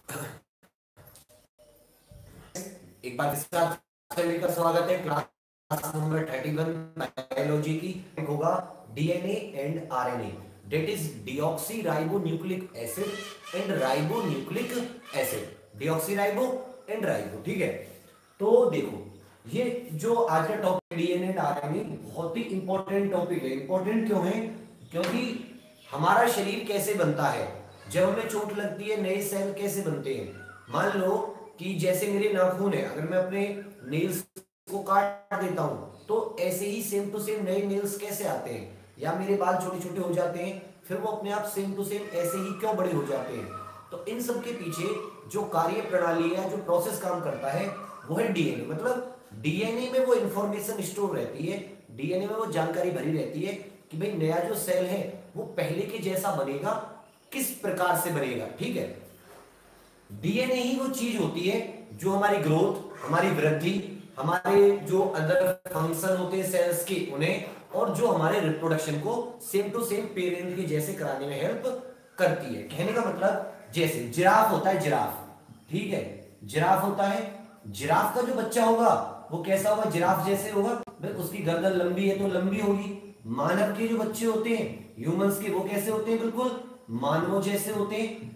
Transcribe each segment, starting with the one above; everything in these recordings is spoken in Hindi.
एक बार फिर से लेकर स्वागत है क्लास नंबर 31 बायोलॉजी की। होगा DNA and RNA, that is deoxy ribo nucleic acid and ribo nucleic acid, deoxy ribo and ribo. ठीक है, तो देखो ये जो आज का टॉपिक डीएनए एंड आरएनए बहुत ही इंपॉर्टेंट टॉपिक है। इंपॉर्टेंट क्यों है? क्योंकि हमारा शरीर कैसे बनता है, जब हमें चोट लगती है नए सेल कैसे बनते हैं। मान लो कि जैसे मेरे नाखून है, अगर मैं अपने नेल्स को काट देता हूं तो ऐसे ही सेम टू सेम नए नेल्स कैसे आते हैं, या मेरे बाल छोटे छोटे हो जाते हैं फिर वो अपने आप सेम टू सेम ऐसे ही क्यों बड़े हो जाते हैं। तो इन सब के पीछे जो कार्य प्रणाली है, जो प्रोसेस काम करता है वो है डीएनए। मतलब डीएनए में वो इंफॉर्मेशन स्टोर रहती है, डीएनए में वो जानकारी भरी रहती है कि भाई नया जो सेल है वो पहले के जैसा बनेगा, किस प्रकार से बनेगा। ठीक है, डीएनए ही वो चीज होती है जो हमारी ग्रोथ, हमारी वृद्धि, हमारे जो अदर फंक्शन होते हैं सेल्स के उन्हें, और जो हमारे रिप्रोडक्शन को सेम टू सेम पेरेंट के जैसे कराने में हेल्प करती है। कहने का मतलब जैसे जिराफ होता है, जिराफ, ठीक है, जिराफ होता है, जिराफ का जो बच्चा होगा वो कैसा होगा? जिराफ जैसे होगा, भाई उसकी गर्दन लंबी है तो लंबी होगी। मानव के जो बच्चे होते हैं, ह्यूमंस के, वो कैसे होते हैं? बिल्कुल मानवों जैसे होते हैं।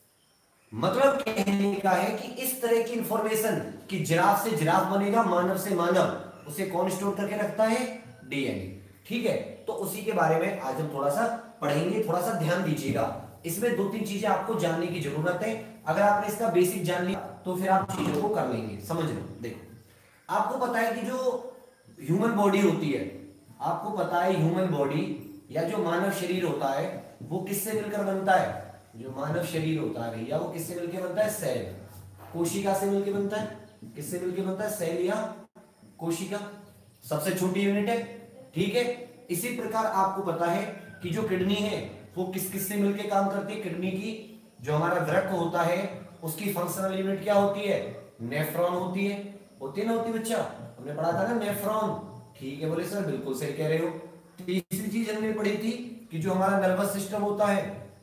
मतलब कहने का है कि इस तरह की इंफॉर्मेशन कि जिराफ से जिराफ बनेगा, मानव से मानव, उसे कौन स्टोर करके रखता है? डीएनए। ठीक है, तो उसी के बारे में आज हम थोड़ा सा पढ़ेंगे, थोड़ा सा ध्यान दीजिएगा। इसमें दो तीन चीजें आपको जानने की जरूरत है। अगर आपने इसका बेसिक जान लिया तो फिर आप चीजों को कर लेंगे। समझ लो, देखो आपको पता है कि जो ह्यूमन बॉडी होती है, आपको पता है ह्यूमन बॉडी या जो मानव शरीर होता है वो किससे मिलकर बनता है? जो मानव शरीर होता है भैया वो किससे मिलकर बनता है? सेल, कोशिका से मिलकर बनता है। किससे मिलकर बनता है? सेल या कोशिका, सबसे छोटी यूनिट है। ठीक है, इसी प्रकार आपको पता है कि जो किडनी है वो किस किस से मिलकर काम करती है? किडनी की जो हमारा वृक्क होता है उसकी फंक्शनल यूनिट क्या होती है? नेफ्रॉन होती है। होती है ना, होती बच्चा, हमने पढ़ा था ना नेफ्रॉन। ठीक है बोले सर, बिल्कुल सही कह रहे हो। तीसरी चीज हमने पढ़ी थी कि जो हमारा नर्वस सिस्टम होता है,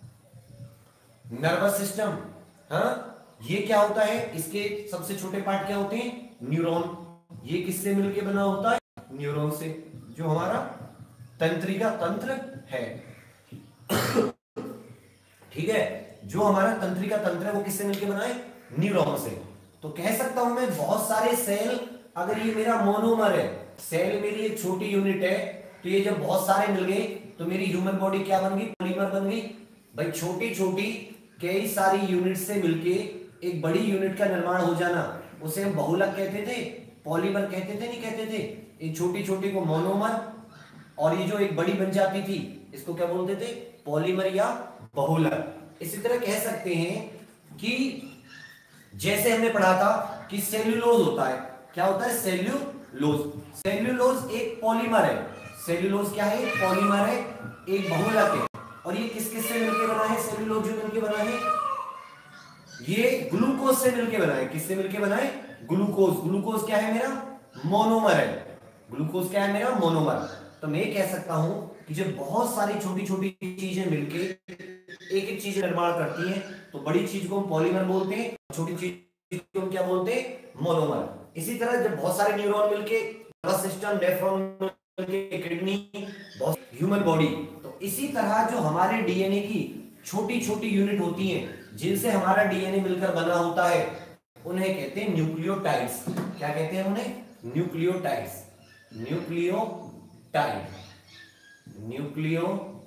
नर्वस सिस्टम, हाँ, ये क्या होता है? इसके सबसे छोटे पार्ट क्या होते हैं? न्यूरॉन। ये किससे मिलके बना होता है? न्यूरॉन से। जो हमारा तंत्रिका तंत्र है, ठीक है, जो हमारा तंत्रिका तंत्र है वो किससे मिलके बना है? न्यूरॉन से। तो कह सकता हूं मैं बहुत सारे सेल, अगर ये मेरा मोनोमर है, सेल मेरी एक छोटी यूनिट है, तो ये जब बहुत सारे मिल गए तो मेरी ह्यूमन बॉडी क्या बन गई? पॉलीमर बन गई। भाई छोटी छोटी कई सारी यूनिट से मिलके एक बड़ी यूनिट का निर्माण हो जाना, उसे हम बहुलक कहते थे, पॉलीमर कहते थे, नहीं कहते थे? एक छोटी छोटी को मोनोमर, और ये जो एक बड़ी बन जाती थी इसको क्या बोलते थे? पॉलीमर या बहुलक। इसी तरह कह सकते हैं कि जैसे हमने पढ़ा था कि सेल्यूलोज होता है। क्या होता है? सेल्यूलोज। सेल्यूलोज एक पॉलीमर है। सेल्यूलोज क्या है? एक पॉलीमर है, एक बहुलक है। और ये किस किस से मिलकर बना है? सेल्यूलोज जो मिलकर बना है ये ग्लूकोज से मिलकर बना है। किससे मिलकर बना है? ग्लूकोज। ग्लूकोज क्या है मेरा? मोनोमर है। ग्लूकोज क्या है मेरा? मोनोमर। तो मैं कह सकता हूं कि जब बहुत सारी छोटी छोटी चीजें मिलकर एक एक चीज निर्माण करती हैं तो बड़ी चीज को हम पॉलीमर बोलते हैं, छोटी चीज को हम क्या बोलते हैं? मोनोमर। इसी तरह जब बहुत सारे न्यूरॉन मिलके, नर्वस सिस्टम, नेफ्रॉन मिलके किडनी, बहुत ह्यूमन बॉडी, तो इसी तरह जो हमारे डीएनए की छोटी छोटी यूनिट होती हैं जिनसे हमारा डीएनए मिलकर बना होता है उन्हें कहते हैं न्यूक्लियोटाइड्स। क्या कहते हैं उन्हें? न्यूक्लियोटाइड्स। Nucleotide, nucleotide.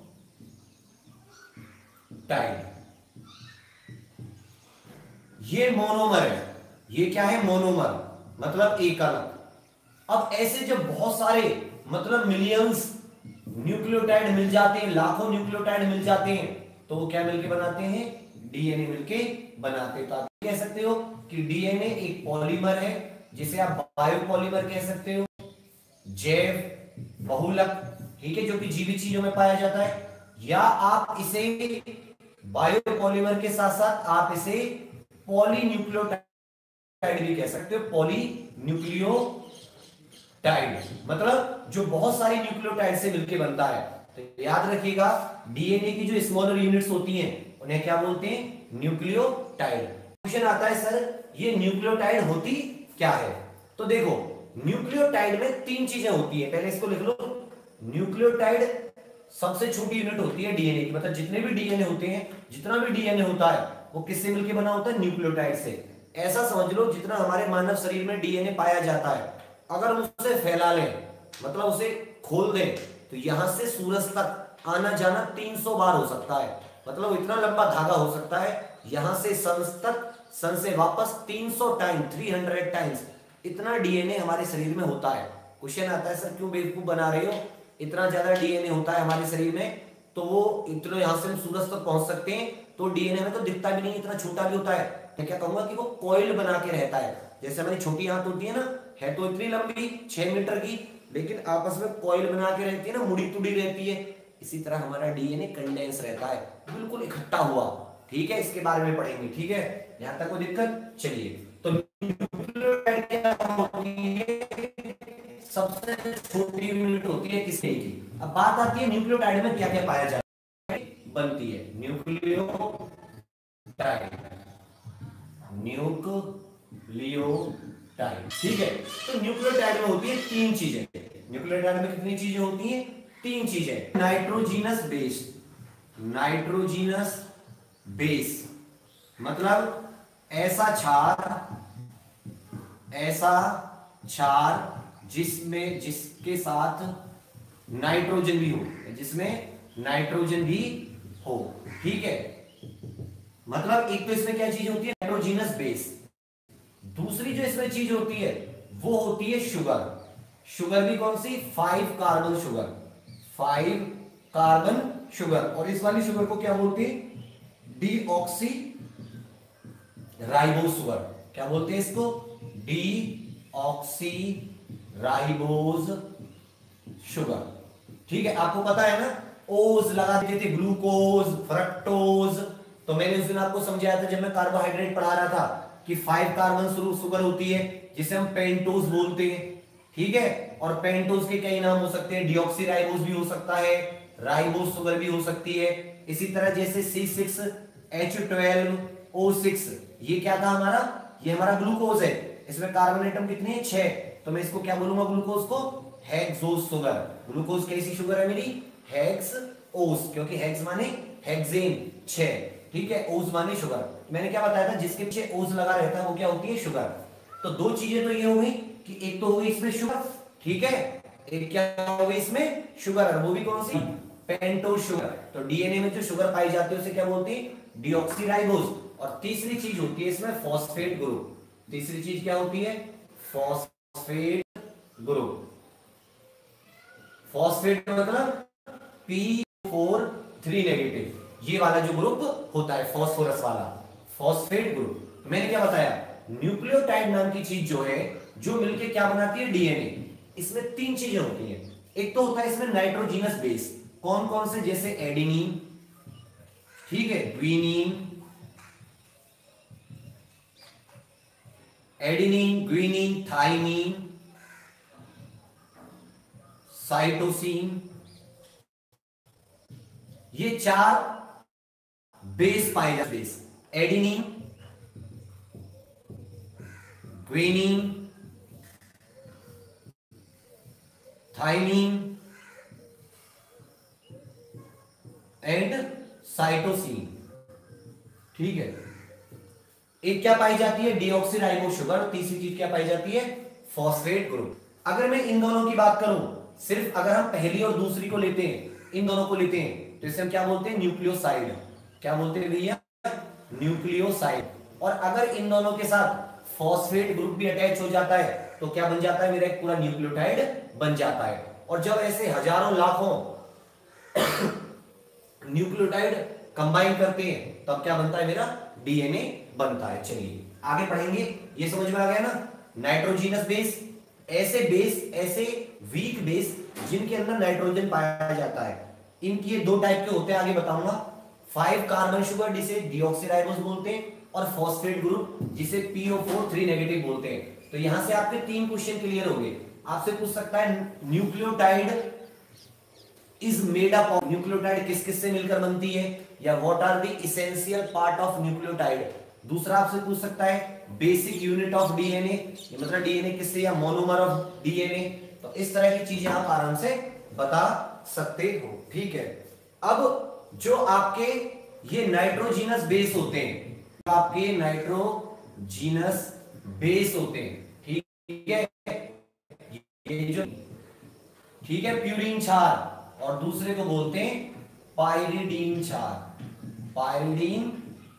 ये मोनोमर है। ये क्या है? मोनोमर, मतलब एक अलग। अब ऐसे जब बहुत सारे, मतलब मिलियंस न्यूक्लियोटाइड मिल जाते हैं, लाखों न्यूक्लियोटाइड मिल जाते हैं, तो वो क्या मिलके बनाते हैं? डीएनए मिलके बनाते हैं। तो आप कह सकते हो कि डीएनए एक पॉलीमर है जिसे आप बायोपॉलीमर कह सकते हो, जैव बहुलक, ठीक है, जो कि जीवित चीजों में पाया जाता है। या आप इसे बायोपॉलीमर के साथ साथ आप इसे पॉलीन्यूक्लियोटाइड भी कह सकते हो। पॉलीन्यूक्लियोटाइड मतलब जो बहुत सारी न्यूक्लियोटाइड से मिलकर बनता है। तो याद रखिएगा, डीएनए की जो स्मॉलर यूनिट्स होती हैं उन्हें क्या बोलते हैं? न्यूक्लियोटाइड। क्वेश्चन आता है सर ये न्यूक्लियोटाइड होती क्या है? तो देखो न्यूक्लियोटाइड में तीन चीजें होती है, पहले इसको लिख लो। न्यूक्लियोटाइड सबसे छोटी यूनिट होती है डीएनए की, मतलब जितने भी डीएनए होते हैं, जितना भी डीएनए होता है वो किससे मिलकर बना होता है? न्यूक्लियोटाइड से। ऐसा समझ लो जितना हमारे मानव शरीर में डीएनए पाया जाता है, अगर हम उसे फैला लें, मतलब उसे खोल दें, तो यहां से सूरज तक आना जाना 300 बार हो सकता है। मतलब इतना लंबा धागा हो सकता है, यहां से सन तक, सन से वापस 300 टाइम, 300 टाइम्स इतना डीएनए हमारे शरीर में होता है। क्वेश्चन आता है सर क्यों बेवकूफ बना रहे हो, इतना ज्यादा डीएनए होता है हमारे शरीर में, तो वो इतना यहां से हम सूरज तक पहुंच सकते हैं, तो डीएनए में तो दिखता भी नहीं, इतना छोटा भी होता है। मैं क्या कहूंगा कि वो कॉइल बना के रहता है, जैसे हमारी छोटी हाथ होती है ना, है तो इतनी लंबी 6 मीटर की, लेकिन आपस में कॉइल बना के रहती है ना, मुड़ी तुड़ी रहती है। इसी तरह हमारा डीएनए कंडेंस रहता है, बिल्कुल इकट्ठा हुआ। ठीक है, इसके बारे में पढ़ेंगे। ठीक है, यहां तक कोई दिक्कत? चलिए, तो न्यूक्लियोटाइड क्या होती है? सबसे छोटी यूनिट होती है किसकी की। अब बात आती है न्यूक्लियोटाइड में क्या क्या पाया जाता है, बनती है न्यूक्लियोटाइड। न्यूक्लियोटाइड, ठीक है। तो न्यूक्लियोटाइड में होती है तीन चीजें। न्यूक्लियोटाइड में कितनी चीजें होती हैं? तीन चीजें। नाइट्रोजीनस बेस, नाइट्रोजीनस बेस मतलब ऐसा क्षार, ऐसा क्षार जिसमें, जिसके साथ नाइट्रोजन भी हो, जिसमें नाइट्रोजन भी हो। ठीक है, मतलब एक तो इसमें क्या चीज होती है? Nitrogenous base. दूसरी जो इसमें चीज होती है वो होती है शुगर। शुगर भी कौन सी? 5 कार्बन शुगर, 5 कार्बन शुगर। और इस वाली शुगर को क्या बोलते हैं? Deoxyribose sugar. क्या बोलते हैं इसको? Deoxyribose sugar. ठीक है, आपको पता है ना, ओज लगा देते थे, ग्लूकोज, फ्रक्टोज। तो मैंने उस दिन आपको समझाया था जब मैं कार्बोहाइड्रेट पढ़ा रहा था कि 5 कार्बन शुगर होती है जिसे हम पेंटोज बोलते हैं। ठीक है, और पेंटोज के कई नाम हो सकते हैं, डीऑक्सी राइबोस भी हो सकता है, राइबोस शुगर भी हो सकती है। इसी तरह जैसे C6H12O6, ये क्या था हमारा? ये हमारा ग्लूकोज है, इसमें कार्बन एटम कितने हैं? 6। तो मैं इसको क्या बोलूंगा? ग्लूकोज को हेक्सोस शुगर। ग्लूकोज कैसी शुगर है मेरी? हेक्सोस, क्योंकि हेक्स माने हेक्सेन 6, ठीक है, ओस माने शुगर। मैंने क्या बताया था, जिसके पीछे ओस लगा रहता है वो क्या होती है? शुगर। तो दो चीजें तो ये हो गई कि एक तो हो गई इसमें शुगर, ठीक है, एक क्या हो गई इसमें? शुगर, वो भी कौन सी? Pentose sugar. तो डीएनए में जो शुगर पाई जाती है उसे क्या बोलते हैं? डीऑक्सीराइबोस। और तीसरी चीज होती है इसमें फॉस्फेट ग्रुप। तीसरी चीज क्या होती है? Phosphate group. फॉस्फेट मतलब P4 नेगेटिव, ये वाला जो ग्रुप होता है फॉस्फोरस वाला, फॉस्फेट ग्रुप। मैंने क्या बताया? न्यूक्लियोटाइड नाम की चीज जो है, जो मिलके क्या बनाती है? डीएनए। इसमें तीन चीजें होती हैं। एक तो होता है इसमें नाइट्रोजीनस बेस। कौन कौन से? जैसे एडेनिन, ठीक है, guanine, adenine, guanine, thymine, cytosine, ये चार बेस पाए जाते। Base adenine, guanine, thymine and cytosine, ठीक है। एक क्या पाई जाती है? Deoxyribose sugar. तीसरी चीज क्या पाई जाती है? Phosphate group. अगर मैं इन दोनों की बात करूं, सिर्फ अगर हम पहली और दूसरी को लेते हैं, इन दोनों को लेते हैं, तो इसे हम क्या बोलते हैं? न्यूक्लियोसाइड। क्या बोलते हैं भैया? न्यूक्लियोसाइड। और अगर इन दोनों के साथ फॉस्फेट ग्रुप भी अटैच हो जाता है तो क्या बन जाता है? मेरा एक पूरा न्यूक्लियोटाइड बन जाता है। और जब ऐसे हजारों लाखों न्यूक्लियोटाइड कंबाइन करते हैं तब क्या बनता है? मेरा डीएनए बनता है। चलिए आगे पढ़ेंगे। ये समझ में आ गया ना? नाइट्रोजीनस बेस, ऐसे बेस, ऐसे वीक बेस जिनके अंदर नाइट्रोजन पाया जाता है, इनकी ये दो टाइप के होते हैं, आगे बताऊंगा। 5 कार्बन शुगर जिसे डीऑक्सीराइबोस बोलते हैं, और फॉस्फेट ग्रुप जिसे PO4 नेगेटिव बोलते हैं। तो यहां से आपके तीन क्वेश्चन क्लियर हो गए। आपसे पूछ सकता है nucleotide is made up of, nucleotide किस किस से मिलकर बनती है, या what are the essential part of nucleotide. दूसरा आपसे पूछ सकता है बेसिक यूनिट ऑफ डीएनए, ये मतलब डीएनए किससे, या मोनोमर ऑफ डीएनए। तो इस तरह की चीजें आप आराम से बता सकते हो, ठीक है। अब जो आपके ये नाइट्रोजीनस बेस होते हैं, आपके नाइट्रोजीनस बेस होते हैं, ठीक है, ये जो, ठीक है, प्यूरिन क्षार, और दूसरे को बोलते हैं पाइरिडीन क्षार, पाइरिडीन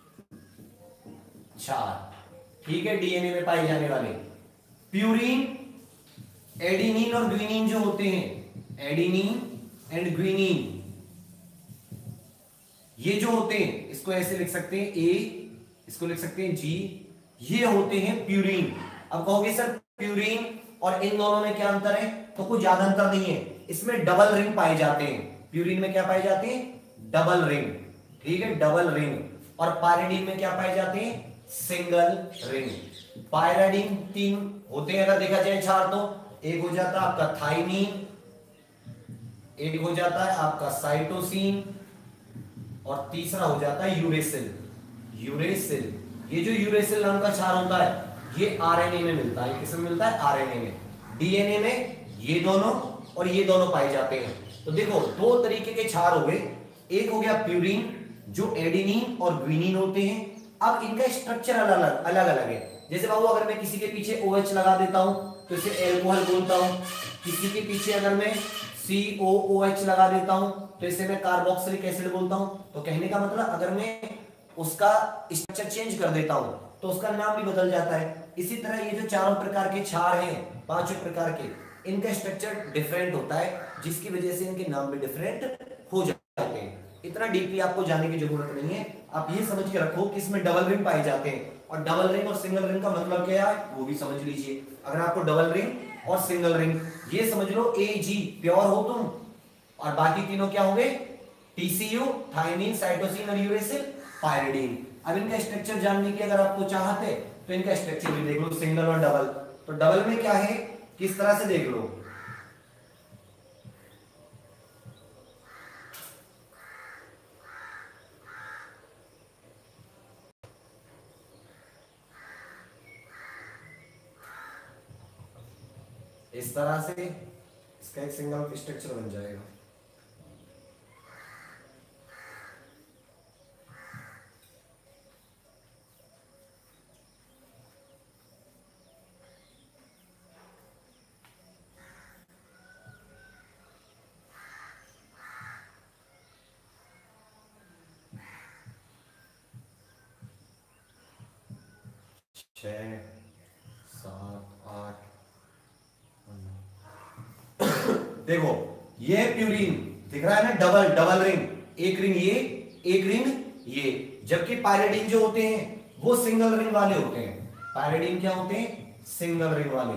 क्षार, ठीक है, डीएनए में पाए जाने वाले। प्यूरिन, एडिनिन और ग्विनिन जो होते हैं, एडिनिन एंड ग्विनिन, ये जो होते हैं, इसको ऐसे लिख सकते हैं ए, इसको लिख सकते हैं जी, ये होते हैं प्यूरिन। अब कहोगे सर प्यूरिन और इन दोनों में क्या अंतर है, तो कुछ ज्यादा अंतर नहीं है, इसमें डबल रिंग पाए जाते हैं। प्यूरिन में क्या पाए जाते हैं, डबल रिंग, ठीक है, डबल रिंग। और पायरिडीन में क्या पाए जाते हैं, सिंगल रिंग। पायरिडीन 3 होते हैं अगर देखा जाए क्षार, तो एक हो जाता है आपका थाइमीन, एक हो जाता है आपका साइटोसिन, और तीसरा हो जाता है यूरेसिल। यूरेसिल, ये जो यूरेसिल नाम का क्षार होता है ये आरएनए में मिलता है। किसमें मिलता है, आरएनए में। डीएनए में ये दोनों और ये दोनों पाए जाते हैं। तो देखो दो तरीके के क्षार हो गए, एक हो गया प्यूरिन जो एडिनिन और ग्विनिन होते हैं। अब इनका स्ट्रक्चर अलग अलग है। जैसे बाबू अगर मैं किसी के पीछे OH लगा देता हूं तो इसे एल्कोहल बोलता हूं, किसी के पीछे अगर मैं COOH लगा देता हूं तो इसे मैं कार्बोक्सिलिक एसिड बोलता हूं। तो कहने का मतलब अगर मैं उसका स्ट्रक्चर चेंज कर देता हूं तो उसका नाम भी बदल जाता है। इसी तरह ये जो चारों प्रकार के क्षार हैं, पांचों प्रकार के, इनका स्ट्रक्चर डिफरेंट होता है, जिसकी वजह से इनके नाम भी डिफरेंट हो जाते हैं। इतना डीपली आपको जाने की जरूरत नहीं है, आप ये समझ के रखो कि इसमें डबल रिंग पाए जाते हैं। और डबल रिंग और सिंगल रिंग का मतलब क्या है वो भी समझ लीजिए। अगर आपको डबल रिंग और सिंगल रिंग ये समझ लो, AG प्योर हो तुम, और बाकी तीनों क्या होंगे, TCU थाइमिन, साइटोसिन और यूरेसिल, पायरिडीन। अब इनका स्ट्रक्चर जानने की अगर आपको चाहत है तो इनका स्ट्रक्चर भी देख लो, सिंगल और डबल। तो डबल में क्या है, किस तरह से देख लो, इस तरह से इसका एक सिंगल स्ट्रक्चर बन जाएगा। छः, सात, आठ, देखो ये प्यूरिन दिख रहा है ना, डबल डबल रिंग, एक रिंग ये, एक रिंग ये। जबकि पायरिडीन जो होते हैं वो सिंगल रिंग वाले होते हैं। पायरिडीन क्या होते हैं, सिंगल रिंग वाले।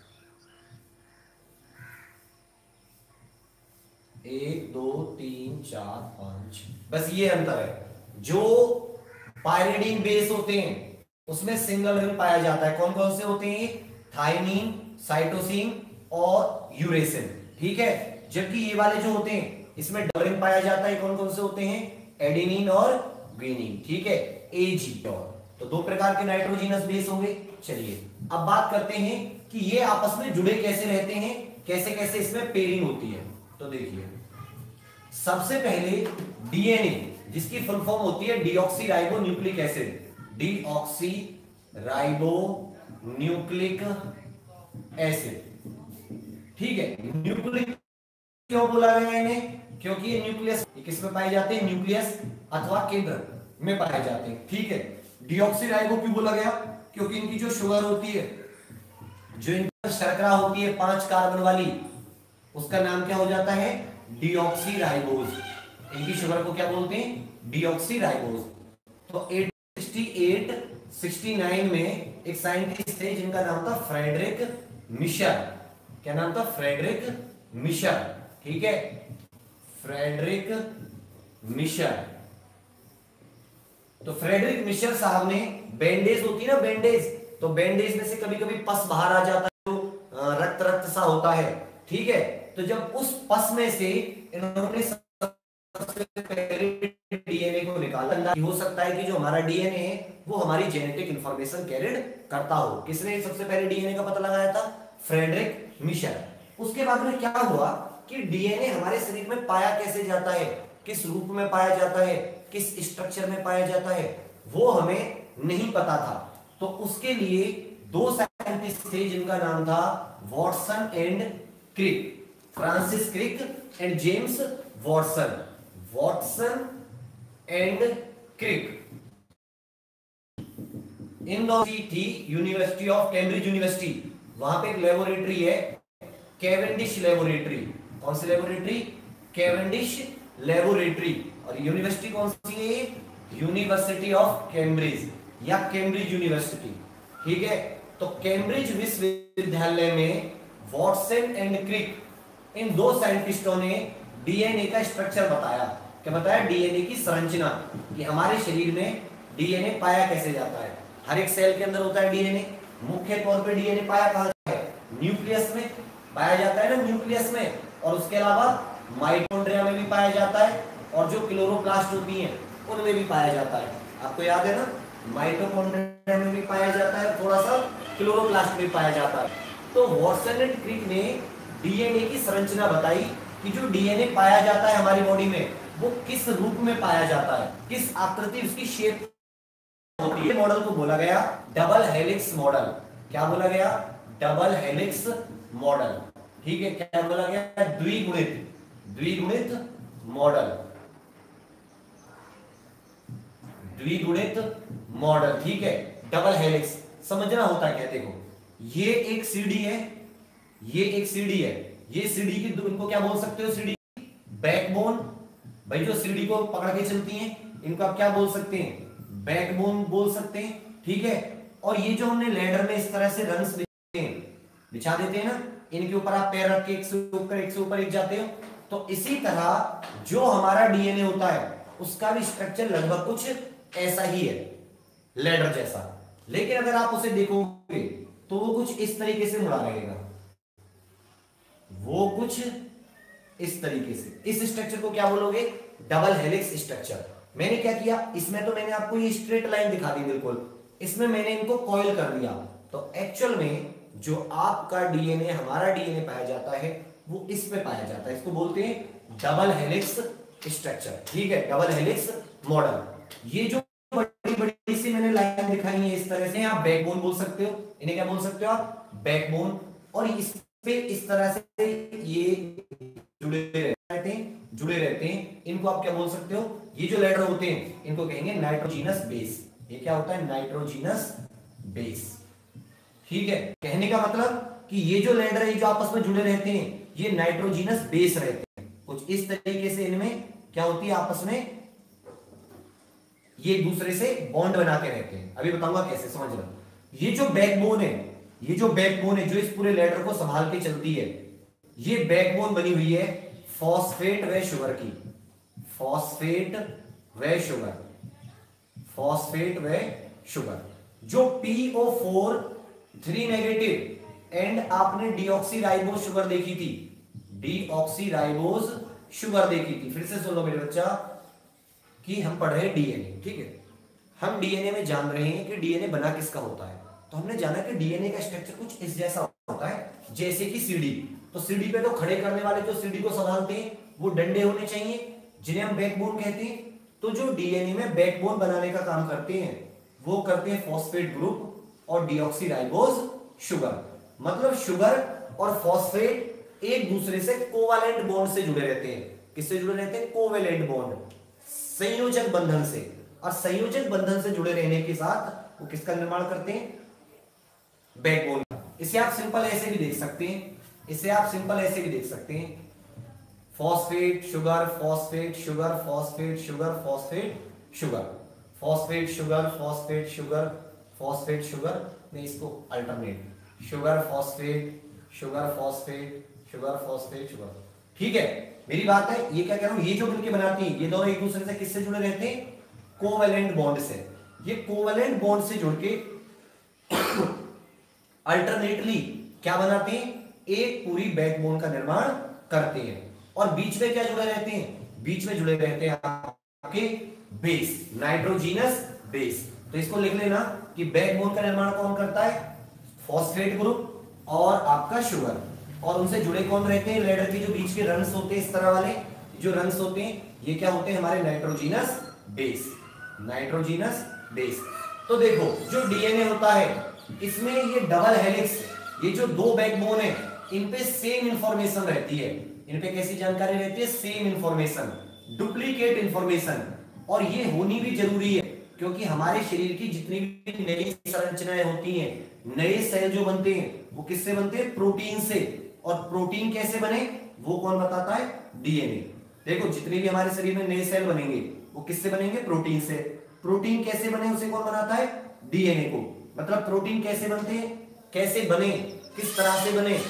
एक, दो, तीन, चार, पांच, बस ये अंतर है। जो पायरिडीन बेस होते हैं उसमें सिंगल रिंग पाया जाता है। कौन कौन से होते हैं, थाइमीन, साइटोसिन और यूरेसिल, ठीक है। जबकि ये वाले जो होते हैं इसमें डबल रिंग पाया जाता है। कौन कौन से होते हैं, एडिनिन और ग्विनिन, ठीक है, AG। और तो दो प्रकार के नाइट्रोजीनस बेस होंगे। चलिए अब बात करते हैं कि ये आपस में जुड़े कैसे रहते हैं, कैसे कैसे इसमें पेयरिंग होती है। तो देखिए सबसे पहले डीएनए, जिसकी फुल फॉर्म होती है deoxy ribo nucleic acid, deoxy ribo nucleic acid, ठीक है। न्यूक्लिक क्यों बोला गया इन्हें, क्योंकि ये न्यूक्लियस किस में पाए जाते हैं, न्यूक्लियस अथवा केंद्र में पाए जाते हैं, ठीक है। डीऑक्सी राइबो क्यों बोला गया, क्योंकि इनकी जो शुगर होती है, जो इनकी शर्करा होती है 5 कार्बन वाली, उसका नाम क्या हो जाता है, डीऑक्सी राइबोज। इनकी शुगर को क्या बोलते हैं, डीऑक्सी राइबोज। तो 868 69 में एक साइंटिस्ट थे जिनका नाम था फ्रेडरिक मिशर। क्या नाम था, फ्रेडरिक मिशर, ठीक है, फ्रेडरिक मिशर। तो फ्रेडरिक मिशर साहब ने बैंडेज होती है ना, बैंडेज, तो बैंडेज में से कभी कभी पस बाहर आ जाता है, जो रक्त रक्त सा होता है, ठीक है। तो जब उस पस में से इन्होंने सबसे पहले डीएनए को निकाला। हो सकता है कि जो हमारा डीएनए है वो हमारी जेनेटिक इंफॉर्मेशन कैरिड करता हो। किसने सबसे पहले डीएनए का पता लगाया था? Friedrich Miescher. उसके बाद में क्या हुआ कि डीएनए हमारे शरीर में पाया कैसे जाता है, किस रूप में पाया जाता है, किस स्ट्रक्चर में पाया जाता है, वो हमें नहीं पता था। तो उसके लिए दो साइंटिस्ट थे जिनका नाम था Watson and Crick, Francis Crick and James Watson. Watson and Crick इन दोनों की थी यूनिवर्सिटी ऑफ कैम्ब्रिज यूनिवर्सिटी। वहां पे एक लेबोरेटरी है, कैवेंडिश लेबोरेटरी। कौन सी लेबोरेटरी? Cavendish laboratory. और यूनिवर्सिटी कौन सी है? यूनिवर्सिटी ऑफ कैम्ब्रिज या कैम्ब्रिज यूनिवर्सिटी। ठीक है, तो कैम्ब्रिज विश्वविद्यालय में वॉटसन एंड क्रिक इन दो साइंटिस्टों ने डीएनए का स्ट्रक्चर बताया। क्या बताया? डीएनए की संरचना, कि हमारे शरीर में डीएनए पाया कैसे जाता है। हर एक सेल के अंदर होता है डीएनए। मुख्य तौर पे डीएनए पाया कहां जाता है? न्यूक्लियस में पाया जाता है ना, न्यूक्लियस में। और उसके अलावा माइटोकॉन्ड्रिया में भी पाया जाता है, और जो क्लोरोप्लास्ट होती हैं उनमें भी पाया जाता है। आपको याद है ना, माइटोकॉन्ड्रिया में भी पाया जाता है, थोड़ा सा क्लोरोप्लास्ट में पाया जाता है। तो वॉटसन एंड क्रिक ने डीएनए की संरचना बताई कि जो डीएनए पाया जाता है हमारी बॉडी में वो किस रूप में पाया जाता है, किस आकृति उसकी शेप होती है। मॉडल को बोला गया डबल हेलिक्स मॉडल। क्या बोला गया? Double helix model. ठीक है, क्या बोला गया? द्विगुणित मॉडल, द्विगुणित मॉडल। ठीक है, डबल हेलिक्स समझना होता है क्या? देखो, ये एक सीडी है, ये एक सीडी है। ये सीडी की इनको क्या बोल सकते हो? सीडी बैकबोन। भाई जो सीडी को पकड़ के चलती हैं इनको आप क्या बोल सकते हैं? बैकबोन बोल सकते हैं। ठीक है, और ये जो हमने लैडर में इस तरह से रंग्स बिछा देते हैं ना, इनके ऊपर आप पैर रख के एक से ऊपर एक जाते हो। तो इसी तरह जो हमारा डीएनए होता है उसका भी स्ट्रक्चर लगभग कुछ ऐसा ही है, लैडर जैसा। लेकिन अगर आप उसे देखोगे तो वो कुछ इस तरीके से मुड़ा रहेगा, वो कुछ इस तरीके से। इस स्ट्रक्चर को क्या बोलोगे? Double helix structure. मैंने क्या किया, इसमें तो मैंने आपको ये स्ट्रेट लाइन दिखा दी बिल्कुल, इसमें मैंने इनको कॉइल कर दिया। तो एक्चुअल में जो आपका डीएनए, हमारा डीएनए पाया जाता है वो इस पे पाया जाता है। इसको बोलते हैं डबल हेलिक्स स्ट्रक्चर। ठीक है, डबल हेलिक्स मॉडल। ये जो बड़ी बड़ी सी मैंने लाइन दिखाई है इस तरह से, आप बैकबोन बोल सकते हो, इन्हें क्या बोल सकते हो आप? बैकबोन। और इस पे इस तरह से ये जुड़े रहते हैं, इनको आप क्या बोल सकते हो? ये जो लेटर होते हैं इनको कहेंगे नाइट्रोजीनस बेस। ये क्या होता है? Nitrogenous base. ठीक है, कहने का मतलब कि ये जो लेटर है जो आपस में जुड़े रहते हैं ये नाइट्रोजीनस बेस रहते हैं। कुछ इस तरीके से इनमें क्या होती है, आपस में ये एक दूसरे से बॉन्ड बना के रहते हैं। अभी बताऊंगा कैसे, समझ लो। ये जो बैकबोन है, ये जो बैकबोन है जो इस पूरे लेटर को संभाल के चलती है, ये बैकबोन बनी हुई है फॉस्फेट व शुगर की। फॉस्फेट व शुगर, फॉस्फेट व शुगर। जो PO4 3 नेगेटिव एंड आपने डीऑक्सीराइबोज शुगर देखी थी, डीऑक्सीराइबोज शुगर देखी थी। फिर से सुन लो मेरे बच्चा कि हम पढ़ रहे हैं डीएनए। ठीक है, हम डीएनए में जान रहे हैं कि डीएनए बना किसका होता है। तो हमने जाना कि डीएनए का स्ट्रक्चर कुछ इस जैसा होता है जैसे कि सीडी। तो सीडी पे तो खड़े करने वाले जो सीडी को संभालते हैं वो डंडे होने चाहिए जिन्हें हम बैकबोन कहते हैं। तो जो डीएनए में बैकबोन बनाने का काम करते हैं वो करते हैं फॉस्फेट ग्रुप और डीऑक्सीराइबोज शुगर। मतलब शुगर और फॉस्फेट एक दूसरे से कोवैलेंट बॉन्ड से जुड़े रहते हैं। किससे जुड़े रहते हैं? कोवैलेंट बॉन्ड, संयोजक बंधन से। और संयोजक बंधन से जुड़े रहने के साथ वो किसका निर्माण करते हैं? बैकबोन का। इसे आप सिंपल ऐसे भी देख सकते हैं, इसे आप सिंपल ऐसे भी देख सकते हैं, phosphate sugar, phosphate sugar, phosphate sugar, phosphate sugar, phosphate sugar, phosphate sugar, phosphate sugar. नहीं, इसको alternate sugar phosphate, sugar phosphate, sugar phosphate sugar. ठीक है, मेरी बात है। ये क्या कह रहा हूं, ये जो मिलके बनाती है ये दोनों एक दूसरे से किससे जुड़े रहते हैं? कोवैलेंट बॉन्ड से। ये कोवैलेंट बॉन्ड से जुड़ के अल्टरनेटली क्या बनाते हैं? एक पूरी बैकबोन का निर्माण करते हैं। और बीच में क्या जुड़े रहते हैं? बीच में जुड़े रहते हैं आपके बेस, नाइट्रोजीनस बेस। तो इसको लिख लेना कि बैकबोन का निर्माण कौन करता है, फॉस्फेट ग्रुप और आपका शुगर, और उनसे जुड़े कौन रहते हैं, लेडर के जो बीच के रंस होते हैं इस तरह वाले जो रंस होते हैं, ये क्या होते हैं हमारे नाइट्रोजीनस बेस, नाइट्रोजीनस बेस। तो देखो जो डीएनए होता है इसमें ये डबल हेलिक्स, ये जो दो बैकबोन है इन पे सेम इंफॉर्मेशन रहती है, इन पे कैसी जानकारी रहती है, सेम इंफॉर्मेशन, डुप्लीकेट इंफॉर्मेशन। और ये होनी भी जरूरी है क्योंकि हमारे शरीर की जितनी भी नई संरचनाएं होती हैं, नए सेल जो बनते हैं वो किससे बनते हैं, प्रोटीन से। और प्रोटीन कैसे बने वो कौन बताता है, डीएनए। देखो जितने भी हमारे शरीर में नए सेल बनेंगे वो किससे बनेंगे, प्रोटीन से। प्रोटीन कैसे बने उसे कौन बनाता है, डीएनए को। मतलब प्रोटीन कैसे बनते हैं, कैसे बने, किस तरह से बने,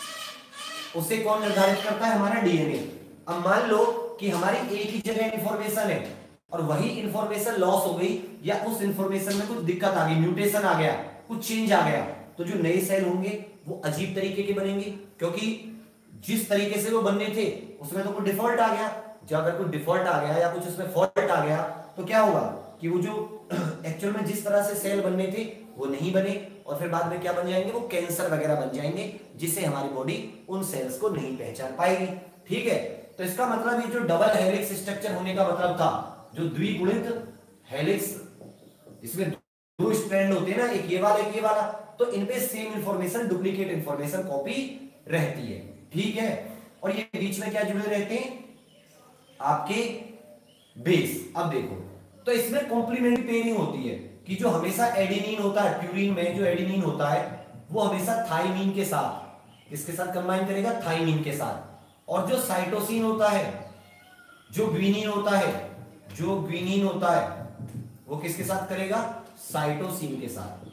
उसे कौन निर्धारित करता है, हमारा डीएनए। अब मान लो कि हमारी एक ही जगह इंफॉर्मेशन है और वही इंफॉर्मेशन लॉस हो गई या उस इंफॉर्मेशन में कुछ दिक्कत आ गई, म्यूटेशन आ गया, कुछ चेंज आ गया, तो जो नए सेल होंगे वो अजीब तरीके के बनेंगे क्योंकि जिस तरीके से वो बनने थे उसमें तो कुछ डिफॉल्ट आ गया। जब अगर कुछ डिफॉल्ट आ गया या कुछ उसमें फॉल्ट आ गया तो क्या होगा कि वो जो एक्चुअल में जिस तरह से सेल बनने थे वो नहीं बने और फिर बाद में क्या बन जाएंगे, वो कैंसर वगैरह बन जाएंगे जिससे हमारी बॉडी उन सेल्स को नहीं पहचान पाएगी। ठीक है, तो इसका मतलब ये जो डबल हेलिक्स स्ट्रक्चर होने का मतलब था, जो द्विगुणित हेलिक्स, इसमें दो स्ट्रैंड होते हैं ना, एक ये वाला एक ये वाला, तो इनपे same information, duplicate information copy रहती है। ठीक है, और ये बीच में क्या जुड़े रहते हैं, आपके बेस। अब देखो तो इसमें कॉम्प्लीमेंट्री पेयरिंग होती है कि जो हमेशा एडेनिन होता है, प्यूरिन में जो एडेनिन होता है वो हमेशा थाइमिन के साथ, किसके साथ कंबाइन करेगा, थाइमिन के साथ। और जो साइटोसिन होता है, जो ग्वीनिन होता है, जो ग्वीनिन होता है वो किसके साथ करेगा, साइटोसिन के साथ,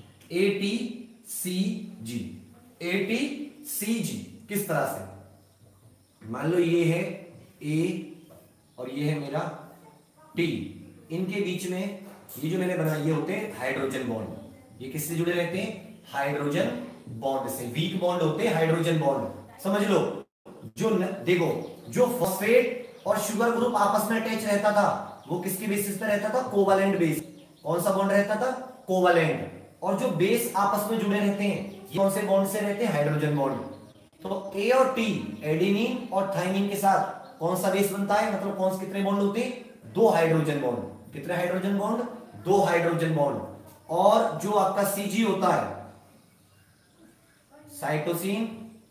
ATCG, ATCG। किस तरह से, मान लो ये है A और ये है मेरा T, इनके बीच में ये जो मैंने बनाया ये होते हैं हाइड्रोजन बॉन्ड। ये किससे जुड़े रहते हैं, हाइड्रोजन बॉन्ड से। वीक बॉन्ड होते हैं हाइड्रोजन बॉन्ड, समझ लो। जो देखो जो फॉस्फेट और शुगर ग्रुप आपस में अटैच रहता था वो किसके बेसिस पे रहता था, कोवैलेंट बेस। कौन सा बॉन्ड रहता था, कोवैलेंट। और जो बेस आपस में जुड़े रहते हैं ये कौन से बॉन्ड से रहते हैं, हाइड्रोजन बॉन्ड। तो ए और टी, एडेनिन और थाइमिन के साथ कौन सा बेस बनता है, मतलब कौन से कितने बॉन्ड होते हैं, 2 हाइड्रोजन बॉन्ड। कितने हाइड्रोजन बॉन्ड, 2 हाइड्रोजन बॉन्ड। और जो आपका सीजी होता है, साइटोसिन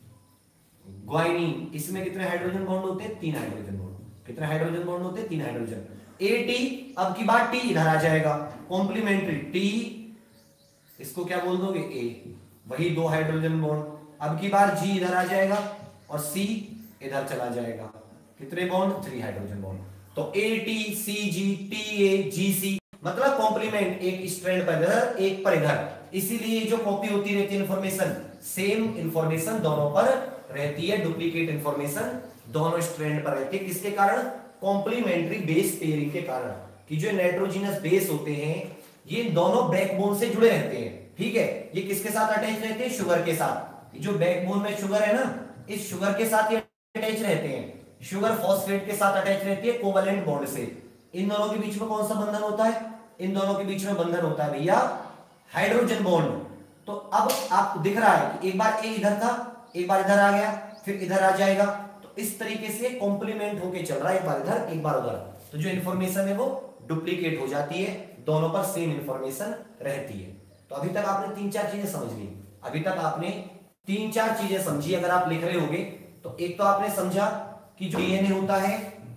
ग्वाइनिन, इसमें कितने हाइड्रोजन बॉन्ड होते हैं, 3 हाइड्रोजन बॉन्ड। कितने हाइड्रोजन बॉन्ड होते हैं, 3 हाइड्रोजन। एटी, अब की बात टी इधर आ जाएगा, कॉम्प्लीमेंट्री टी, इसको क्या बोल दोगे, ए, वही 2 हाइड्रोजन बॉन्ड। अब की बार जी इधर आ जाएगा और सी इधर चला जाएगा, कितने बॉन्ड, 3 हाइड्रोजन बॉन्ड। तो A T C G T A जी सी, मतलब कॉम्प्लीमेंट, एक स्ट्रैंड पर इधर एक पर इधर, इसीलिए जो कॉपी होती रहती है इंफॉर्मेशन, सेम इंफॉर्मेशन दोनों पर रहती है, डुप्लीकेट इंफॉर्मेशन दोनों स्ट्रैंड पर रहती है। किसके कारण, कॉम्प्लीमेंट्री बेस पेयरिंग के कारण, कि जो नाइट्रोजिनस बेस होते हैं ये दोनों बैकबोन से जुड़े रहते हैं। ठीक है, ये किसके साथ अटैच रहते हैं, शुगर के साथ। जो बैकबोन में शुगर है ना, इस शुगर के साथ ये अटैच रहते हैं। शुगर फॉस्फेट के साथ अटैच रहती है कोवैलेंट बॉन्ड से। इन दोनों के बीच में कौन सा बंधन होता है, इन दोनों के बीच में बंधन होता है भैया हाइड्रोजन बॉन्ड। तो अब आपको दिख रहा है कि एक बार ए इधर था, एक बार इधर आ गया, फिर इधर आ जाएगा। तो इस तरीके से कॉम्प्लीमेंट होके चल रहा है, एक बार इधर एक बार उधर। तो जो इंफॉर्मेशन है वो डुप्लीकेट हो जाती है, दोनों पर सेम इंफॉर्मेशन रहती है। तो अभी तक आपने 3-4 चीजें समझ ली, अभी तक आपने 3-4 चीजें समझी। अगर आप लिख रहे होगे तो एक तो आपने समझा कि जो डीएनए होता है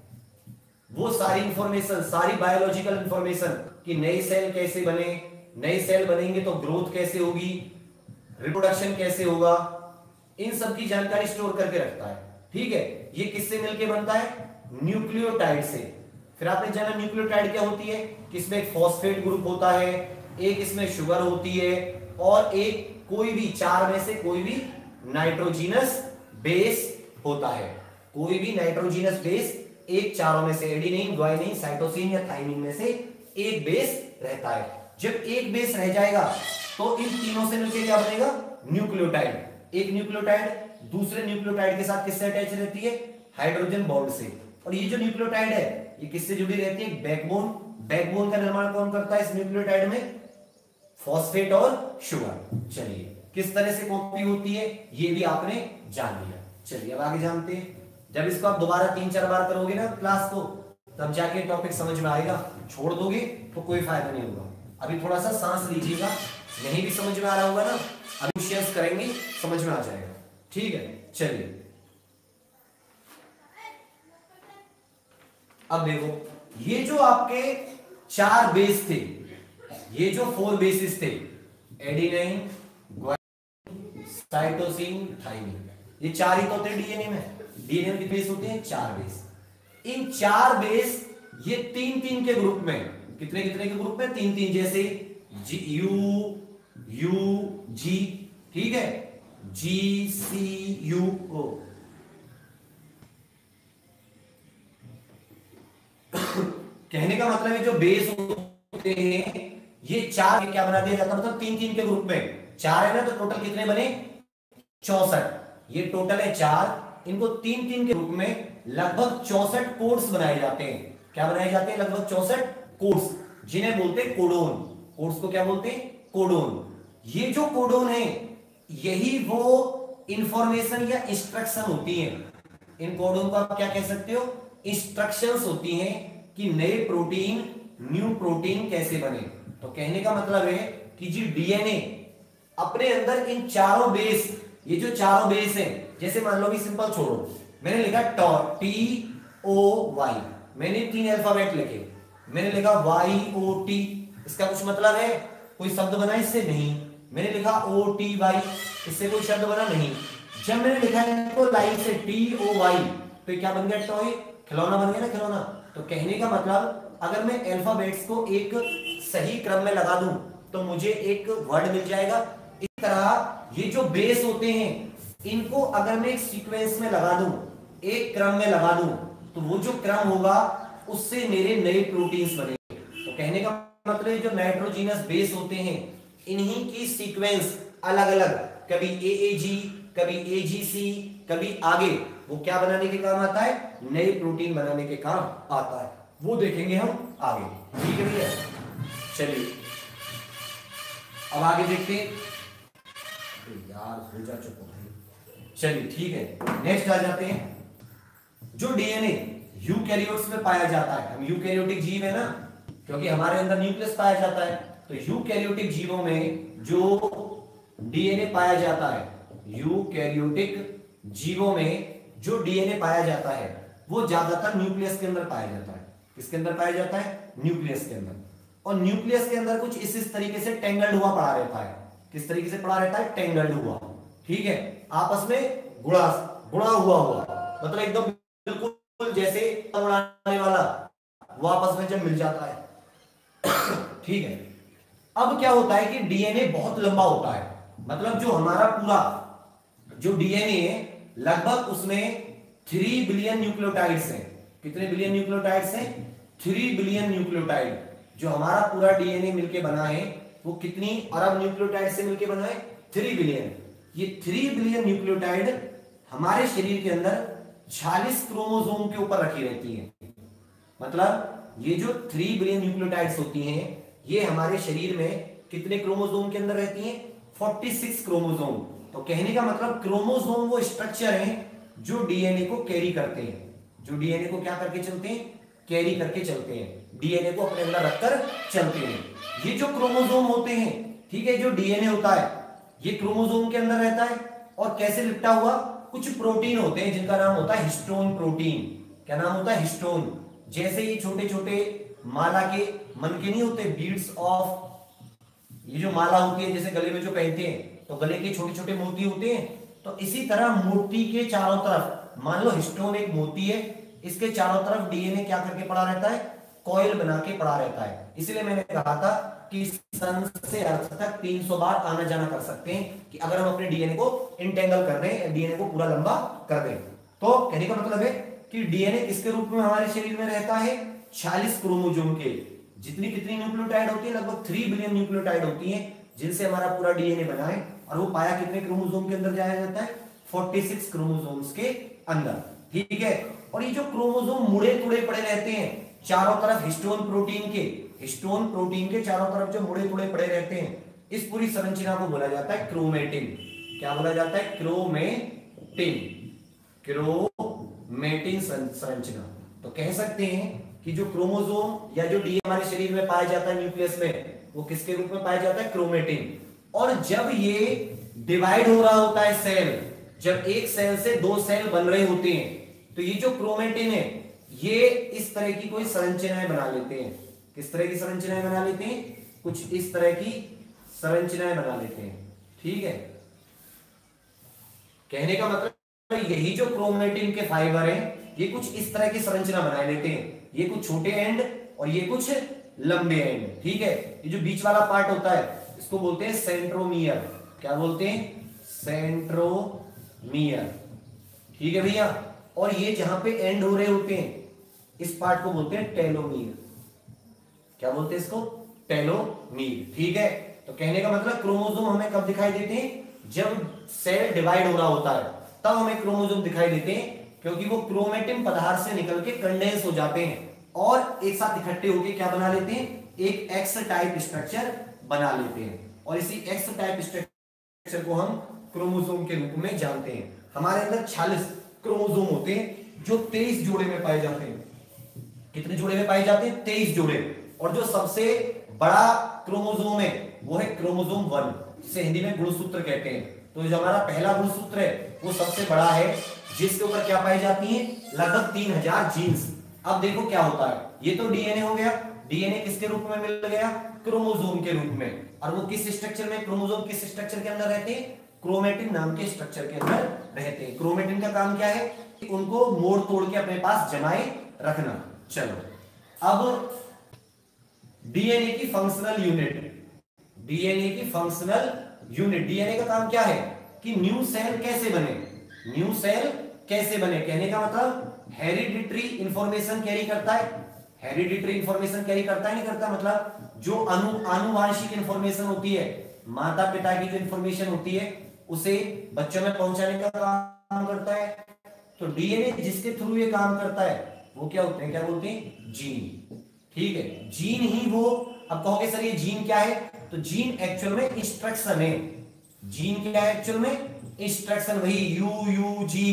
वो सारी इंफॉर्मेशन, सारी बायोलॉजिकल इंफॉर्मेशन कि नए सेल कैसे बने, नए सेल बनेंगे तो ग्रोथ कैसे होगी, रिप्रोडक्शन कैसे होगा, इन सब की जानकारी स्टोर करके रखता है। ठीक है, ये किससे मिलके बनता है, न्यूक्लियोटाइड से। फिर आपने जाना न्यूक्लियोटाइड क्या होती है, कि इसमें एक फॉस्फेट ग्रुप होता है, एक इसमें शुगर होती है और एक कोई भी 4 में से कोई भी नाइट्रोजीनस बेस होता है। कोई भी नाइट्रोजीनस बेस एक चारों में से, एडेनिन, ग्वाइनिन, साइटोसिन या थाइमिन में से एक बेस रहता है। जब एक बेस रह जाएगा तो इन तीनों से मिलकर क्या बनेगा, न्यूक्लियोटाइड। एक न्यूक्लियोटाइड दूसरे न्यूक्लियोटाइड के साथ किससे अटैच रहती है, हाइड्रोजन बॉन्ड से। और ये जो न्यूक्लियोटाइड है ये किससे जुड़ी रहती है? बैकबोन। बैकबोन का निर्माण कौन करता है इस न्यूक्लियोटाइड में? फॉस्फेट और शुगर। चलिए किस तरह से कॉपी होती है ये भी आपने जान लिया। चलिए अब आगे जानते हैं। जब इसको आप दोबारा 3-4 बार करोगे ना क्लास को, तब जाके टॉपिक समझ में आएगा। छोड़ दोगे तो कोई फायदा नहीं होगा। अभी थोड़ा सा सांस लीजिएगा, नहीं भी समझ में आ रहा होगा ना, अभी शेयर करेंगे समझ में आ जाएगा। ठीक है, चलिए अब देखो ये जो आपके 4 बेस थे, ये जो 4 बेसिस थे, एडिनाइन, ग्वानिन, साइटोसिन, थाइमिन, ये 4 ही तो थे डीएनए में। डीएनए में कितने बेस होते हैं? 4 बेस। इन 4 बेस ये 3-3 के ग्रुप में, कितने कितने के ग्रुप में? 3-3, जैसे जी यू जी, ठीक है, जी सी यू ओ। कहने का मतलब है जो बेस होते हैं ये 4 क्या बना दिया जाता है? मतलब 3-3 के ग्रुप में 4 है ना, तो टोटल कितने बने? 64। ये टोटल है 4, इनको 3-3 के ग्रुप में लगभग 64 कोड्स बनाए जाते हैं। क्या बनाए जाते हैं? लगभग 64 कोड्स, जिन्हें बोलते हैं कोडोन। कोड्स को क्या बोलते हैं? कोडोन। ये जो कोडोन है यही वो इंफॉर्मेशन या इंस्ट्रक्शन होती है। इन कोडोन को आप क्या कह सकते हो? इंस्ट्रक्शंस होती हैं कि नए प्रोटीन, न्यू प्रोटीन कैसे बने। तो कहने का मतलब है कि जी डीएनए अपने अंदर इन चारों बेस, ये जो चारों बेस हैं, जैसे मान लो भी सिंपल छोड़ो, मैंने लिखा TOY, मैंने 3 अल्फाबेट लिखे, मैंने लिखा YOT, इसका कुछ मतलब है? कोई शब्द बना इससे? नहीं। मैंने लिखा OTY, इससे कोई शब्द बना? नहीं। जब मैंने लिखा है तो लाइन से TOY, तो क्या बन गया? टॉय, खिलौना बन गया ना, खिलौना। तो कहने का मतलब अगर मैं अल्फाबेट्स को एक सही क्रम में लगा दूं तो मुझे एक वर्ड मिल जाएगा। इस तरह ये जो बेस होते हैं इनको अगर मैं एक सीक्वेंस में लगा दूं, एक क्रम में लगा दूं, तो वो जो क्रम होगा उससे मेरे नए प्रोटीन्स बनेंगे। तो कहने का मतलब जो नाइट्रोजीनस बेस होते हैं इन्हीं की सीक्वेंस अलग अलग, कभी AAG, कभी AGC, कभी आगे वो क्या बनाने के काम आता है? नए प्रोटीन बनाने के काम आता है। वो देखेंगे हम आगे। ठीक है भैया, चलिए अब आगे देखते हैं। यार हो जा चुका भाई। चलिए ठीक है, नेक्स्ट आ जाते हैं। जो डीएनए यूकैरियोट्स में पाया जाता है, हम यूकैरियोटिक जीव है ना, क्योंकि हमारे अंदर न्यूक्लियस पाया जाता है, तो यूकैरियोटिक जीवों में जो डीएनए पाया जाता है, यूकैरियोटिक जीवों में जो डीएनए पाया जाता है वो ज्यादातर न्यूक्लियस के अंदर पाया जाता है। किसके अंदर पाया जाता है? न्यूक्लियस के अंदर। और न्यूक्लियस के अंदर कुछ इस तरीके से टेंगल्ड हुआ पड़ा रहता है। किस तरीके से पड़ा रहता है? टेंगल्ड हुआ, ठीक है, आपस में गुणा हुआ, मतलब एकदम बिल्कुल जैसे उड़ाने वाला, वो आपस में जब मिल जाता है ठीक है। अब क्या होता है कि डीएनए बहुत लंबा होता है, मतलब जो हमारा पूरा जो डीएनए है लगभग उसमें 3 बिलियन न्यूक्लियोटाइड्स हैं। कितने बिलियन न्यूक्लियोटाइड्स हैं? 3 बिलियन न्यूक्लियोटाइड। जो हमारा पूरा डीएनए मिलके बना है वो कितनी अरब न्यूक्लियोटाइड से मिलके बना है? 3 बिलियन। ये 3 बिलियन न्यूक्लियोटाइड हमारे शरीर के अंदर 46 क्रोमोसोम के ऊपर रखी रहती है। मतलब ये जो 3 बिलियन न्यूक्लियोटाइड्स होती हैं ये हमारे शरीर में कितने क्रोमोसोम के अंदर रहती हैं? 46 क्रोमोसोम। तो कहने का मतलब क्रोमोसोम वो स्ट्रक्चर हैं जो डीएनए को कैरी करते हैं, जो डीएनए को क्या करके चलते हैं? कैरी करके चलते हैं, डीएनए को अपने अंदर रखकर चलते हैं। ये जो क्रोमोसोम होते हैं, ठीक है, जो डीएनए होता है ये क्रोमोसोम के अंदर रहता है और कैसे लिपटा हुआ? कुछ प्रोटीन होते हैं जिनका नाम होता है हिस्टोन प्रोटीन। क्या नाम होता है? हिस्टोन। जैसे ये छोटे छोटे माला के मन के नहीं होते, बीड्स ऑफ, ये जो माला होती है जैसे गले में जो पहनते हैं, तो गले के छोटे छोटे मोती होते हैं, तो इसी तरह मोती के चारों तरफ, मान लो हिस्टोन एक मोती है, इसके चारों तरफ डीएनए क्या करके पड़ा रहता है? कॉइल बना के पड़ा रहता है। इसलिए मैंने कहा था कि सन से अर्थ तक 300 बार आना जाना कर सकते हैं कि अगर हम अपने डीएनए को इंटेंगल कर दें, डीएनए को पूरा लंबा कर दें। तो कहने का मतलब है कि डीएनए किसके रूप में हमारे शरीर में रहता है? 46 क्रोमोसोम के। जितनी कितनी न्यूक्लियोटाइड होती है? लगभग 3 बिलियन न्यूक्लियोटाइड होती है जिनसे हमारा पूरा डीएनए बना है। और वो पाया कितने क्रोमोसोम के अंदर जाया जाता है? 46 क्रोमोसोम्स के अंदर, ठीक है। और ये जो क्रोमोसोम मुड़े तुड़े पड़े रहते हैं चारों तरफ हिस्टोन प्रोटीन के चारों तरफ जो मुड़े तुड़े पड़े रहते हैं, इस पूरी संरचना को बोला जाता है क्रोमेटिन। क्या बोला जाता है? क्रोमेटिन संरचना। तो कह सकते हैं कि जो क्रोमोसोम या जो डीएनए हमारे शरीर में पाया जाता है न्यूक्लियस में, वो किसके रूप में पाया जाता है? क्रोमेटिन। और जब ये डिवाइड हो रहा होता है सेल, जब एक सेल से दो सेल बन रहे होते हैं, तो ये जो क्रोमेटिन है ये इस तरह की कोई संरचनाएं बना लेते हैं। किस तरह की संरचनाएं बना लेते हैं? कुछ इस तरह की संरचनाएं बना लेते हैं। ठीक है, कहने का मतलब यही जो क्रोमेटिन के फाइबर हैं ये कुछ इस तरह की संरचना बना लेते हैं। ये कुछ छोटे एंड और ये कुछ लंबे एंड। ठीक है, ये जो बीच वाला पार्ट होता है इसको बोलते हैं सेंट्रोमियर। क्या बोलते हैं? सेंट्रोमियर। ठीक है भैया। और ये जहां पे एंड हो रहे होते हैं इस पार्ट को बोलते हैं टेलोमियर। क्या बोलते हैं इसको? टेलोमियर। ठीक है, तो कहने का मतलब क्रोमोसोम हमें कब दिखाई देते हैं? जब सेल डिवाइड हो रहा होता है तब हमें क्रोमोसोम दिखाई देते हैं, क्योंकि वो क्रोमेटिन पदार्थ से निकल के कंडेंस हो जाते हैं और एक साथ इकट्ठे होकर क्या बना लेते हैं? एक एक्स टाइप स्ट्रक्चर बना लेते हैं। और इसी एक्स टाइप स्ट्रक्चर को हम क्रोमोसोम के रूप में जानते हैं। हमारे अंदर 46 क्रोमोसोम होते हैं जो 23 जोड़े में पाए जाते हैं। कितने जोड़े में पाए जाते हैं? 23 जोड़े। और जो सबसे बड़ा क्रोमोसोम है वो है क्रोमोसोम 1, जिसे हिंदी में गुणसूत्र कहते हैं। तो जो हमारा पहला गुणसूत्र है वो सबसे बड़ा है, जिसके ऊपर क्या पाई जाती है? लगभग 3000 जीन्स। अब देखो क्या होता है, ये तो डीएनए हो गया। डीएनए किसके रूप में मिल गया? क्रोमोसोम के रूप में। और वो किस स्ट्रक्चर में? क्रोमोसोम किस स्ट्रक्चर के अंदर रहते हैं? क्रोमेटिन नाम के स्ट्रक्चर के अंदर रहते हैं। क्रोमेटिन का काम क्या है? उनको मोड़ तोड़ के अपने पास जमाए रखना। चलो, अब डीएनए की फंक्शनल यूनिट। डीएनए की फंक्शनल यूनिट, डीएनए का काम क्या है? कि न्यू सेल कैसे बने। न्यू सेल कैसे बने, कहने का मतलब हेरिडिटरी इंफॉर्मेशन कैरी करता है। हेरिडिटरी इंफॉर्मेशन कैरी करता है, नहीं करता? मतलब जो आनुवांशिक इंफॉर्मेशन होती है, माता पिता की जो इंफॉर्मेशन होती है उसे बच्चों में पहुंचाने का काम करता है। तो डीएनए जिसके थ्रू ये काम करता है वो क्या होते हैं? क्या बोलते हैं? जीन। ठीक है, जीन ही वो। अब कहोगे सर ये जीन क्या है? तो जीन एक्चुअल में इंस्ट्रक्शन है। जीन क्या है एक्चुअल में? इंस्ट्रक्शन। वही यूयूजी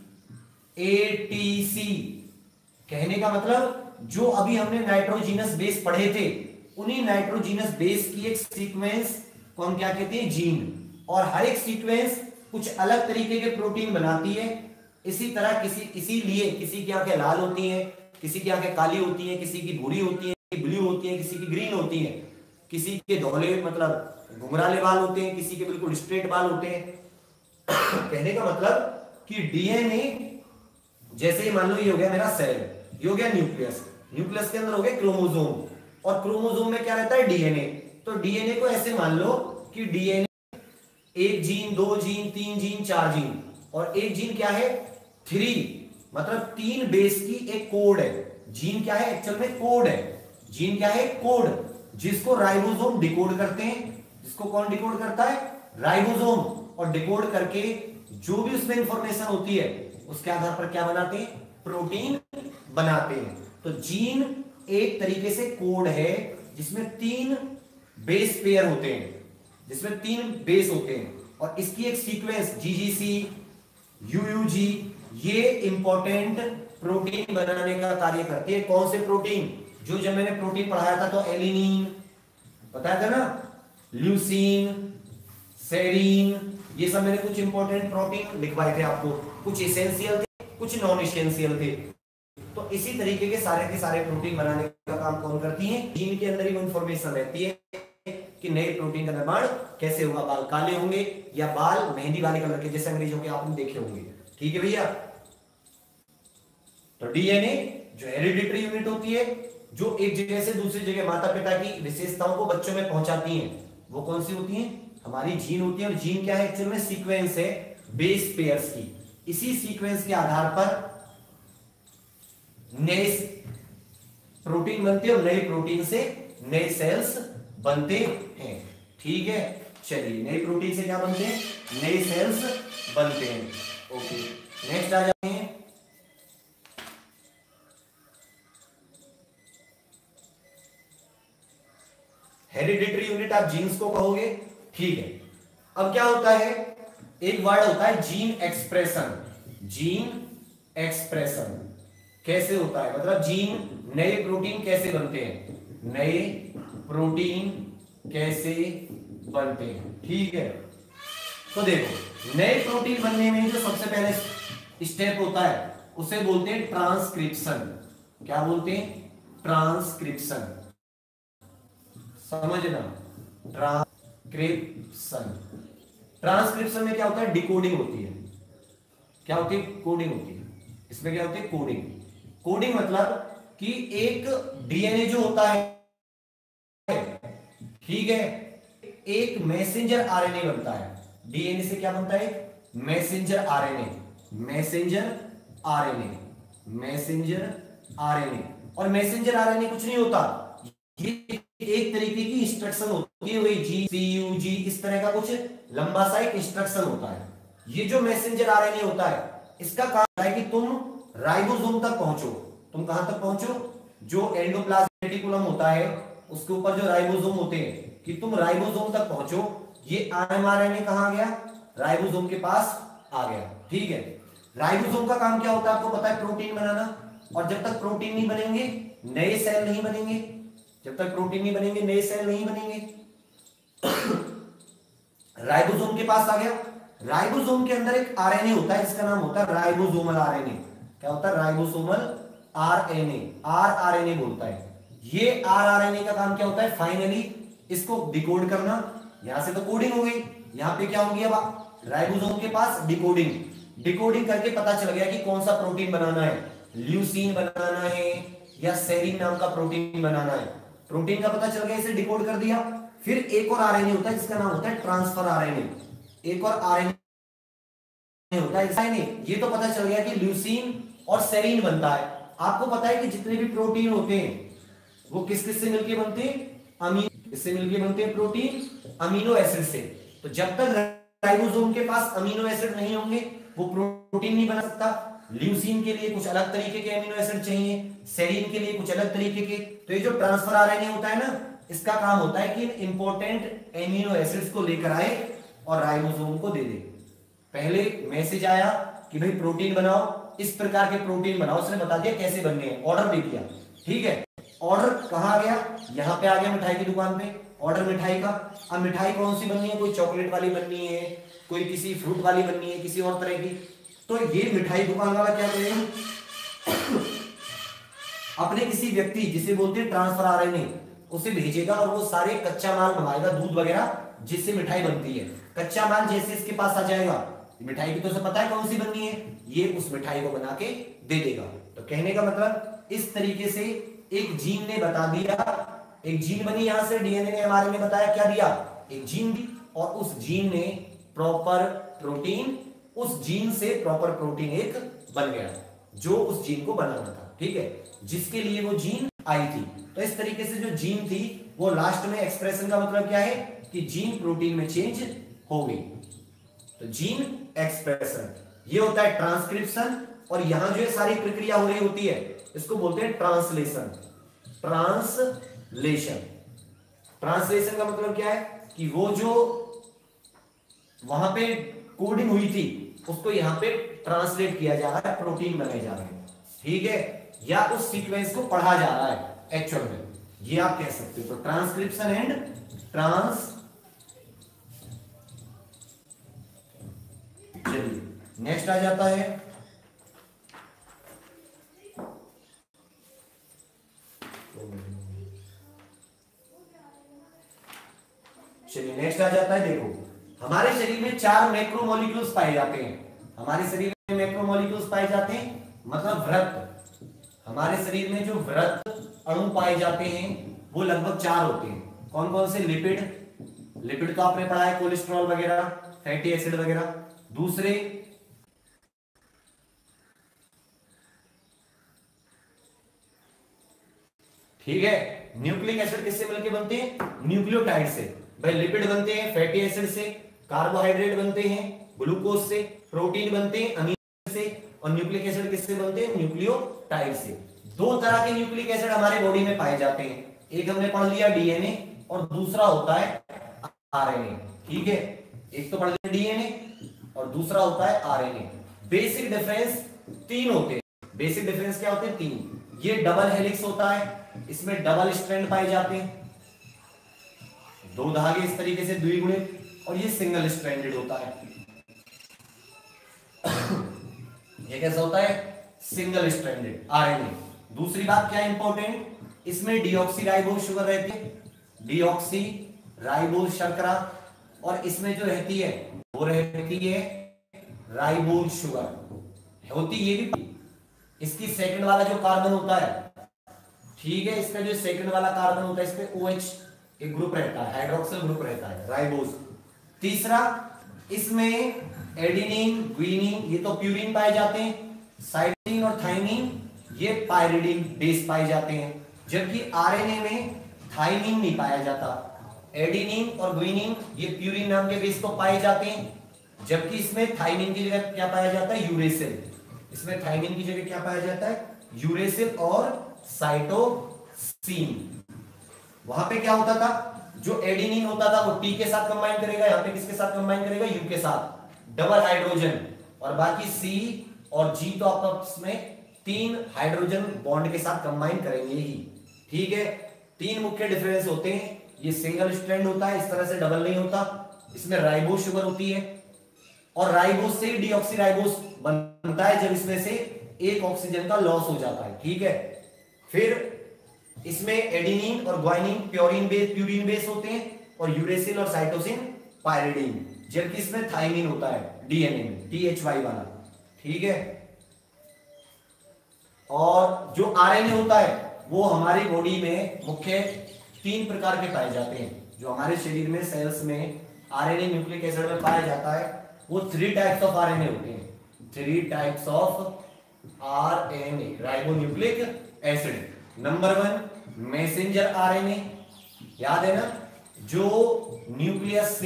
एटीसी। कहने का मतलब जो अभी हमने नाइट्रोजीनस बेस पढ़े थे, उन्हीं नाइट्रोजीनस बेस की एक सीक्वेंस को हम क्या कहते हैं? जीन। और हर एक सीक्वेंस कुछ अलग तरीके के प्रोटीन बनाती है। इसी तरह इसीलिए किसी की आंखें लाल होती हैं, किसी की आंखें काली होती हैं, किसी की भूरी होती है, ब्लू होती है, किसी की ग्रीन होती है, किसी के धौले मतलब घुंघराले बाल होते हैं, किसी के बिल्कुल स्ट्रेट बाल होते हैं। कहने का मतलब कि डीएनए जैसे ही मान लो ये हो गया मेरा सेल, ये हो गया न्यूक्लियस, न्यूक्लियस के अंदर हो गया क्रोमोसोम, और क्रोमोसोम में क्या रहता है? डीएनए। तो डीएनए को ऐसे मान लो कि डीएनए एक जीन, दो जीन, तीन जीन, चार जीन, और एक जीन क्या है? 3, मतलब 3 बेस की एक कोड है। जीन क्या है? एक्चुअल में कोड है। जीन क्या है? कोड, जिसको राइबोसोम डिकोड करते हैं। जिसको कौन डिकोड करता है? राइबोसोम। और डिकोड करके जो भी उसमें इंफॉर्मेशन होती है उसके आधार पर क्या बनाते हैं? प्रोटीन बनाते हैं। तो जीन एक तरीके से कोड है जिसमें 3 बेस पेयर होते हैं, जिसमें 3 बेस होते हैं, और इसकी एक सीक्वेंस जीजीसी, यूयूजी, ये इंपॉर्टेंट प्रोटीन बनाने का कार्य करती है। कौन से प्रोटीन? जो जब मैंने प्रोटीन पढ़ाया था तो एलिनीन बताया था ना, ल्यूसीन, सेरीन, ये सब मैंने कुछ इंपॉर्टेंट प्रोटीन लिखवाए थे आपको। कुछ एसेंशियल थे, कुछ नॉन एसेंशियल थे। तो इसी तरीके के सारे प्रोटीन बनाने का काम कौन करती है? जीन के अंदर ही वो इंफॉर्मेशन रहती है कि नए प्रोटीन का निर्माण कैसे होगा। बाल काले होंगे या बाल मेहंदी वाले कलर के, जैसे अंग्रेजों के आपने देखे होंगे। ठीक है भैया। तो डीएनए जो हेरिडिटरी यूनिट होती है, जो एक जगह से दूसरी जगह माता पिता की विशेषताओं को बच्चों में पहुंचाती हैं, वो कौन सी होती हैं? हमारी जीन होती है। और जीन क्या है? एक्चुअल में सीक्वेंस है बेस पेयर्स की। इसी सीक्वेंस के आधार पर नए प्रोटीन बनते हैं और नए प्रोटीन से नए सेल्स बनते हैं। ठीक है, चलिए, नए प्रोटीन से क्या बनते हैं? नए सेल्स बनते हैं। ओके, नेक्स्ट आ जाते हैं हेरिडिटरी यूनिट आप जीन्स को कहोगे, ठीक है। अब क्या होता है, एक वर्ड होता है जीन एक्सप्रेशन। जीन एक्सप्रेशन कैसे होता है, मतलब जीन, नए प्रोटीन कैसे बनते हैं, नए प्रोटीन कैसे बनते हैं, ठीक है। तो देखो, नए प्रोटीन बनने में जो सबसे पहले स्टेप होता है उसे बोलते हैं ट्रांसक्रिप्शन। क्या बोलते हैं, ट्रांसक्रिप्शन, समझना, ट्रांसक्रिप्शन। ट्रांसक्रिप्शन में क्या होता है, डिकोडिंग होती है। क्या होती है, कोडिंग होती है। इसमें क्या होती है, कोडिंग। कोडिंग मतलब कि एक डीएनए जो होता है, ठीक है, एक मैसेंजर आरएनए बनता है। डीएनए से क्या बनता है, messenger RNA, messenger RNA, messenger RNA. और मैसेंजर आरएनए कुछ नहीं होता, ये एक तरीके की इंस्ट्रक्शन होती है, वही जी सी यू जी, इस तरह का कुछ लंबा सा एक इंस्ट्रक्शन होता है। ये जो मैसेंजर आरएनए होता है, इसका काम है कि तुम राइबोसोम तक पहुंचो। तुम कहां तक पहुंचो, जो एंडोप्लाज्मिक रेटिकुलम होता है उसके ऊपर जो राइबोसोम होते हैं, कि तुम राइबोसोम तक पहुंचो। ये एमआरएनए कहां गया, राइबोसोम के पास आ गया, ठीक है। राइबोसोम का काम क्या होता है आपको पता है, प्रोटीन बनाना। और जब तक प्रोटीन नहीं बनेंगे नए सेल नहीं बनेंगे, जब तक प्रोटीन नहीं बनेंगे नए सेल नहीं बनेंगे। राइबोसोम के पास आ गया। राइबोसोम के अंदर एक आरएनए होता है जिसका नाम होता है राइबोसोमल आरएनए। क्या होता है, राइबोसोमल आरएनए, आरआरएनए बोलता है। ये आरआरएनए का काम क्या होता है, फाइनली इसको डिकोड करना। यहां से तो कोडिंग हो गई, यहां पे क्या हो गया, राइबोसोम के पास डिकोडिंग। डिकोडिंग करके पता चल गया कि कौन सा प्रोटीन बनाना है, ल्यूसीन बनाना है या सेरीन नाम का प्रोटीन बनाना है। प्रोटीन का पता चल गया, इसे डिकोड कर दिया। फिर एक और आरएनए होता है जिसका नाम होता है ट्रांसफर आरएनए। एक और आरएनए होता है, ये तो पता चल गया कि ल्यूसीन और सेरीन बनता है। आपको पता है कि जितने भी प्रोटीन होते हैं वो किस किस से मिलकर बनते हैं, अमीनो, इससे मिलकर बनते हैं प्रोटीन, अमीनो एसिड से। तो जब तक राइबोसोम के पास अमीनो एसिड नहीं होंगे वो प्रोटीन नहीं बना सकता। ल्यूसीन के लिए कुछ अलग तरीके के अमीनो एसिड चाहिए, सेरीन के लिए कुछ अलग तरीके के। तो ये जो ट्रांसफर आरएनए होता है ना, इसका काम होता है कि इंपॉर्टेंट एमिनो एसिड्स को लेकर आए और राइबोसोम को दे दे। पहले मैसेज आया कि भाई प्रोटीन बनाओ, इस प्रकार के प्रोटीन बनाओ, उसने बता दिया कैसे बनने हैं, ऑर्डर दे दिया, ठीक है। ऑर्डर कहां आ गया, यहां पे आ गया मिठाई की दुकान पे, ऑर्डर मिठाई का। अब मिठाई कौन सी बननी है, कोई चॉकलेट वाली बननी है, कोई किसी फ्रूट वाली बननी है, किसी और तरह की। तो ये मिठाई दुकान वाला क्या करेगा, अपने किसी व्यक्ति जिसे बोलते हैं ट्रांसफर आरएनए, उसे भेजेगा और वो सारे कच्चा माल मंगाएगा, दूध वगैरह जिससे मिठाई बनती है। कच्चा माल जैसे इसके पास आ जाएगा, मिठाई की तो उसे पता है कौन सी बननी है, ये उस मिठाई को बना के दे देगा। तो कहने का मतलब इस तरीके से एक जीन ने बता दिया, एक जीन बनी, यहां से डीएनए ने हमारे में बताया क्या दिया, एक जीन दी, और उस जीन ने प्रॉपर प्रोटीन, उस जीन से प्रॉपर प्रोटीन एक बन गया जो उस जीन को बनाना था, ठीक है, जिसके लिए वो जीन आई थी। तो इस तरीके से जो जीन थी वो लास्ट में एक्सप्रेशन का मतलब क्या है कि जीन प्रोटीन में चेंज हो गई। तो जीन एक्सप्रेशन ये होता है ट्रांसक्रिप्शन, और यहां जो ये सारी प्रक्रिया हो रही होती है इसको बोलते हैं ट्रांसलेशन। ट्रांसलेशन, ट्रांसलेशन का मतलब क्या है कि वो जो वहां पे कोडिंग हुई थी उसको यहां पे ट्रांसलेट किया जा रहा है, प्रोटीन बनाए जा रहे हैं, ठीक है, या उस सीक्वेंस को पढ़ा जा रहा है एक्चुअल में, ये आप कह सकते हो। तो ट्रांसक्रिप्शन एंड ट्रांस, चलिए नेक्स्ट आ जाता है, चलिए नेक्स्ट आ जाता है। देखो हमारे शरीर में 4 मैक्रोमोलिक्यूल्स पाए जाते हैं। हमारे शरीर में मैक्रोमोलिक्यूल्स पाए जाते हैं मतलब व्रत। हमारे शरीर में जो व्रत अणु पाए जाते हैं वो लगभग 4 होते हैं। कौन कौन से, लिपिड, लिपिड तो आपने पढ़ा है, कोलेस्ट्रॉल वगैरह, फैटी एसिड वगैरह। दूसरे ठीक है, न्यूक्लिक एसिड किससे मिलकर बनते हैं, न्यूक्लियोटाइड से। भाई लिपिड बनते हैं फैटी एसिड से, कार्बोहाइड्रेट बनते हैं ग्लूकोज से, प्रोटीन बनते हैं अमीनो से, और न्यूक्लिक एसिड किससे बनते हैं, न्यूक्लियोटाइड से। 2 तरह के न्यूक्लिक एसिड हमारे बॉडी में पाए जाते हैं, एक हमने पढ़ लिया डीएनए, और दूसरा होता है आरएनए। ठीक है, एक तो पढ़ लिया डीएनए और दूसरा होता है आरएनए। बेसिक डिफरेंस तीन होते हैं। बेसिक डिफरेंस क्या होते हैं? तीन। ये डबल हेलिक्स होता है, इसमें डबल स्ट्रैंड पाए जाते हैं, दो धागे इस तरीके से द्विगुणित, और ये सिंगल स्ट्रैंडेड होता है। ये कैसा होता है? Single stranded RNA. दूसरी बात क्या इंपॉर्टेंट, इसमें डीऑक्सीराइबोज शुगर रहती है, डीऑक्सीराइबोज शर्करा, और इसमें जो रहती है वो रहती है राइबोज शुगर होती ये भी। इसकी सेकंड वाला जो कार्बन होता है, ठीक है, इसका जो सेकंड वाला कार्बन होता है इस पे OH एक ग्रुप रहता है, हाइड्रोक्सिल ग्रुप रहता है, राइबोज। तीसरा, इसमें एडेनिन, ग्वानिन ये तो प्यूरिन पाए जाते हैं, साइटोसिन और थाइमिन ये पायरिडिन बेस पाए जाते हैं, जबकि आरएनए में थाइमिन नहीं पाया जाता। एडेनिन और ग्वानिन ये प्यूरिन नाम के बेस पर पाए जाते हैं, जबकि इसमें थाइमिन की जगह क्या पाया जाता है? यूरेसिल। इसमें थाइमिन की जगह क्या पाया जाता है? यूरेसिल और साइटोसिन। वहां पे क्या होता था? जो एडेनिन होता था वो टी के साथ कंबाइन करेगा, यहां पे किसके साथ कंबाइन करेगा? यू के साथ, डबल हाइड्रोजन, और बाकी सी और जी तो आपस में तीन हाइड्रोजन बॉन्ड के साथ कंबाइन करेंगे ही। ठीक है, तीन मुख्य डिफरेंस होते हैं। ये सिंगल स्ट्रैंड होता है, इस तरह से डबल नहीं होता। इसमें राइबोज शुगर होती है, और राइबोज से डीऑक्सीराइबोज बनता है जब इसमें से एक ऑक्सीजन का लॉस हो जाता है। ठीक है, फिर इसमें एडेनिन और ग्वानिन प्यूरिन बेस होते हैं, और यूरेसिल और साइटोसिन पायरिडिन, जबकि इसमें थाइमिन होता है डीएनए में, THY वाला। ठीक है, और जो आरएनए होता है वो हमारी बॉडी में मुख्य तीन प्रकार के पाए जाते हैं। जो हमारे शरीर में सेल्स में आरएनए न्यूक्लिक एसिड में पाया जाता है वो 3 टाइप्स ऑफ आरएनए होते हैं। 3 types of RNA ribonucleic acid. Number 1 messenger RNA, याद है ना, जो न्यूक्लियस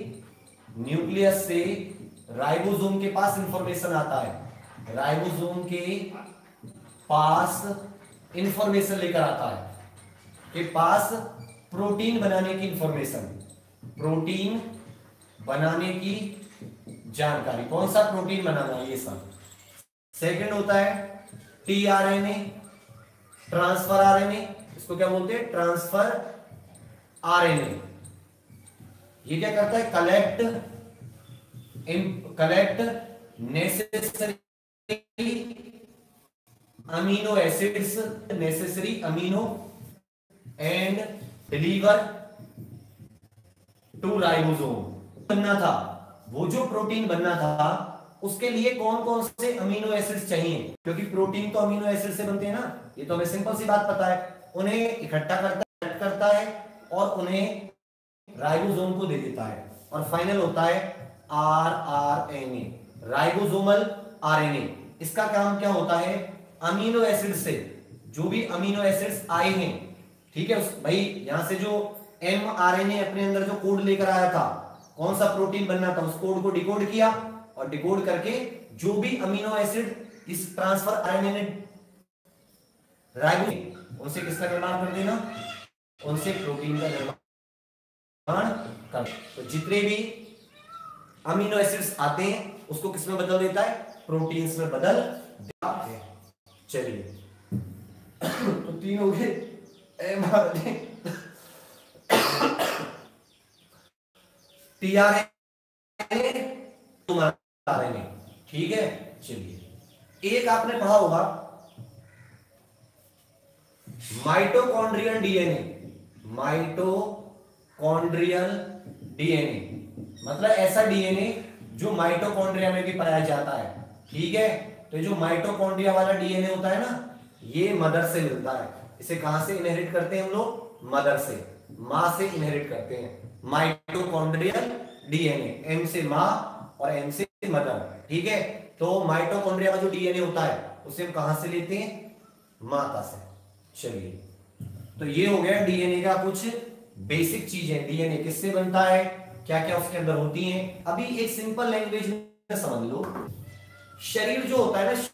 से राइबोसोम के पास इंफॉर्मेशन आता है, राइबोसोम के पास इंफॉर्मेशन लेकर आता है, के पास प्रोटीन बनाने की इंफॉर्मेशन, प्रोटीन बनाने की जानकारी, कौन सा प्रोटीन बनाना है ये सब। सेकंड होता है टीआरएनए, ट्रांसफर आरएनए, इसको क्या बोलते हैं? Transfer RNA. ये क्या करता है? Collect necessary amino acids, necessary amino and deliver to ribosome. बनना था, वो जो प्रोटीन बनना था उसके लिए कौन कौन से अमीनो एसिड्स चाहिए, क्योंकि प्रोटीन तो अमीनो एसिड से बनते हैं ना, ये तो हमें सिंपल सी बात पता है। उन्हें इकट्ठा करता है और उन्हें राइबोसोम को दे देता है, और फाइनल होता है आरआरएनए, राइबोसोमल आरएनए। इसका काम क्या होता है? अमीनो एसिड से जो भी अमीनो एसिड्स आए हैं, ठीक है, भाई यहां से जो mRNA अपने अंदर जो कोड लेकर आया था, कौन सा प्रोटीन बनना था, उस कोड को डिकोड किया, और डिकोड करके जो भी अमीनो एसिड इस ट्रांसफर आरएनए ने राइबोसोम, उनसे किसका निर्माण कर देना? उनसे प्रोटीन का निर्माण कर। तो जितने भी अमीनो एसिड्स आते हैं उसको किस में बदल देता है? प्रोटीन्स में बदल देता है। चलिए, तो तीन हो गए mRNA, टीआरएनए, आरएनए। ठीक है, चलिए, एक आपने पढ़ा होगा माइटोकॉन्ड्रियल डीएनए। माइटोकॉन्ड्रियल डीएनए मतलब ऐसा डीएनए जो माइटोकॉन्ड्रिया में भी पाया जाता है। ठीक है, तो जो माइटोकॉन्ड्रिया वाला डीएनए होता है ना, ये मदर से मिलता है। इसे कहां से इनहेरिट करते हैं हम लोग? मदर से, मां से इनहेरिट करते हैं माइटोकॉन्ड्रियल डीएनए। एम से मां और एम से मदर। ठीक है, तो माइटोकॉन्ड्रिया का जो डीएनए होता है उसे हम कहां से लेते हैं? माता से। चलिए, तो ये हो गया डीएनए का कुछ बेसिक चीजें। डीएनए किससे बनता है, क्या क्या उसके अंदर होती हैं। अभी एक सिंपल लैंग्वेज में समझ लो, शरीर जो होता है ना,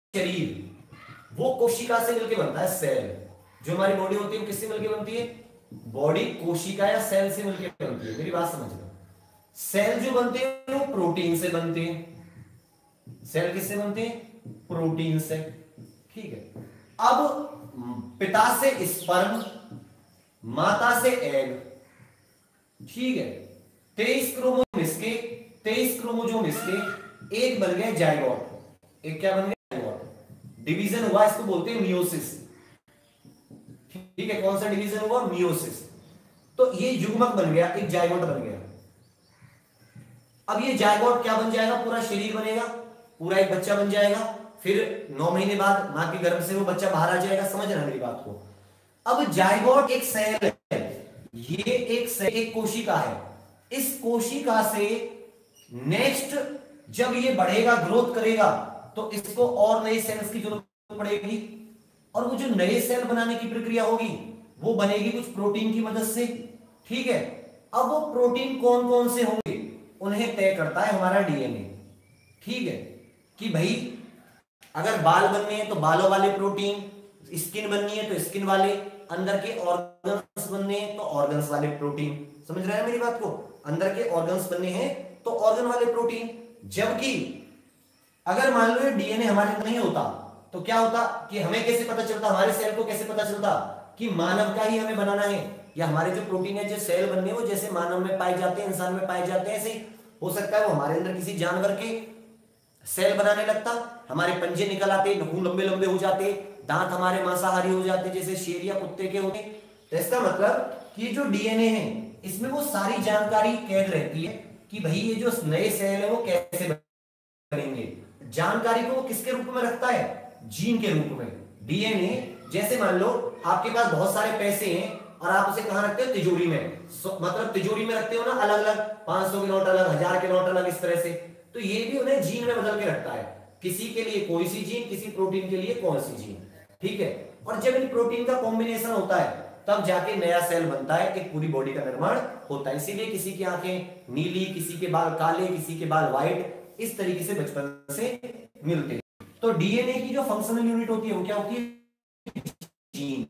शरीर वो कोशिका से मिलकर बनता है। सेल जो हमारी बॉडी होती है वो किससे मिलकर बनती है? बॉडी कोशिका या सेल से मिलकर बनती है, मेरी बात समझ लो। सेल जो बनते हैं वो प्रोटीन से बनते हैं। सेल किससे बनते हैं? प्रोटीन से। ठीक है। अब पिता से स्पर्म, माता से एग। ठीक है। 23 क्रोमोजोम इसके एक बन गए जाइगोट। एक क्या बन गया? जाइगोट। डिवीजन हुआ, इसको बोलते हैं मियोसिस। ठीक है। कौन सा डिवीजन हुआ? मियोसिस। तो ये युग्मक बन गया, एक जाइगोट बन गया। अब ये जाइगोट क्या बन जाएगा? पूरा शरीर बनेगा, पूरा एक बच्चा बन जाएगा। फिर 9 महीने बाद मां के गर्भ से वो बच्चा बाहर आ जाएगा। समझ रहे मेरी बात को? अब जाइगोट एक सेल है, ये एक कोशिका है। इस कोशिका से नेक्स्ट जब ये बढ़ेगा, ग्रोथ करेगा, तो इसको और नए सेल्स की जरूरत पड़ेगी। और वो जो नए सेल बनाने की प्रक्रिया होगी वो बनेगी कुछ प्रोटीन की मदद से। ठीक है। अब वो प्रोटीन कौन कौन से होंगे उन्हें तय करता है हमारा डीएनए। ठीक है। कि भाई अगर बाल बनने हैं तो बालों वाले प्रोटीन, स्किन बननी है तो स्किन वाले, अंदर के ऑर्गन्स बनने हैं तो ऑर्गन्स वाले प्रोटीन। समझ रहे हैं मेरी बात को? अंदर के ऑर्गन्स बनने हैं तो ऑर्गन वाले प्रोटीन। जबकि अगर मान लो ये डीएनए हमारे नहीं होता तो क्या होता कि हमें कैसे पता चलता, हमारे सेल को कैसे पता चलता कि मानव का ही हमें बनाना है, या हमारे जो प्रोटीन है जो सेल बनने वो जैसे मानव में पाए जाते हैं, इंसान में पाए जाते हैं, ऐसे ही हो सकता है वो हमारे अंदर किसी जानवर के सेल बनाने लगता, हमारे पंजे निकल आते, नखून लंबे लंबे हो जाते, दांत हमारे मांसाहारी हो जाते जैसे शेर या कुत्ते के होते। तो इसका मतलब कि जो डीएनए है इसमें वो सारी जानकारी कैद रहती है कि भाई ये जो नए सेल है वो कैसे बनेंगे। जानकारी को वो किसके रूप में रखता है? जीन के रूप में। डीएनए जैसे मान लो आपके पास बहुत सारे पैसे हैं और आप उसे कहां रखते हो? तिजोरी में। मतलब तिजोरी में रखते हो ना, अलग अलग 500 के नोट अलग, 1000 के नोट अलग, इस तरह से। तो ये भी उन्हें जीन में बदल के रखता है, किसी के लिए कोई सी जीन, किसी प्रोटीन के लिए कौन सी जीन। ठीक है। और जब इन प्रोटीन का कॉम्बिनेशन होता है तब जाके नया सेल बनता है, एक पूरी बॉडी का निर्माण होता है। इसीलिए किसी की आंखें नीली, किसी के बाल काले, किसी के बाल व्हाइट, इस तरीके से बचपन से मिलते हैं। तो डीएनए की जो फंक्शनल यूनिट होती है वो क्या होती है? जीन।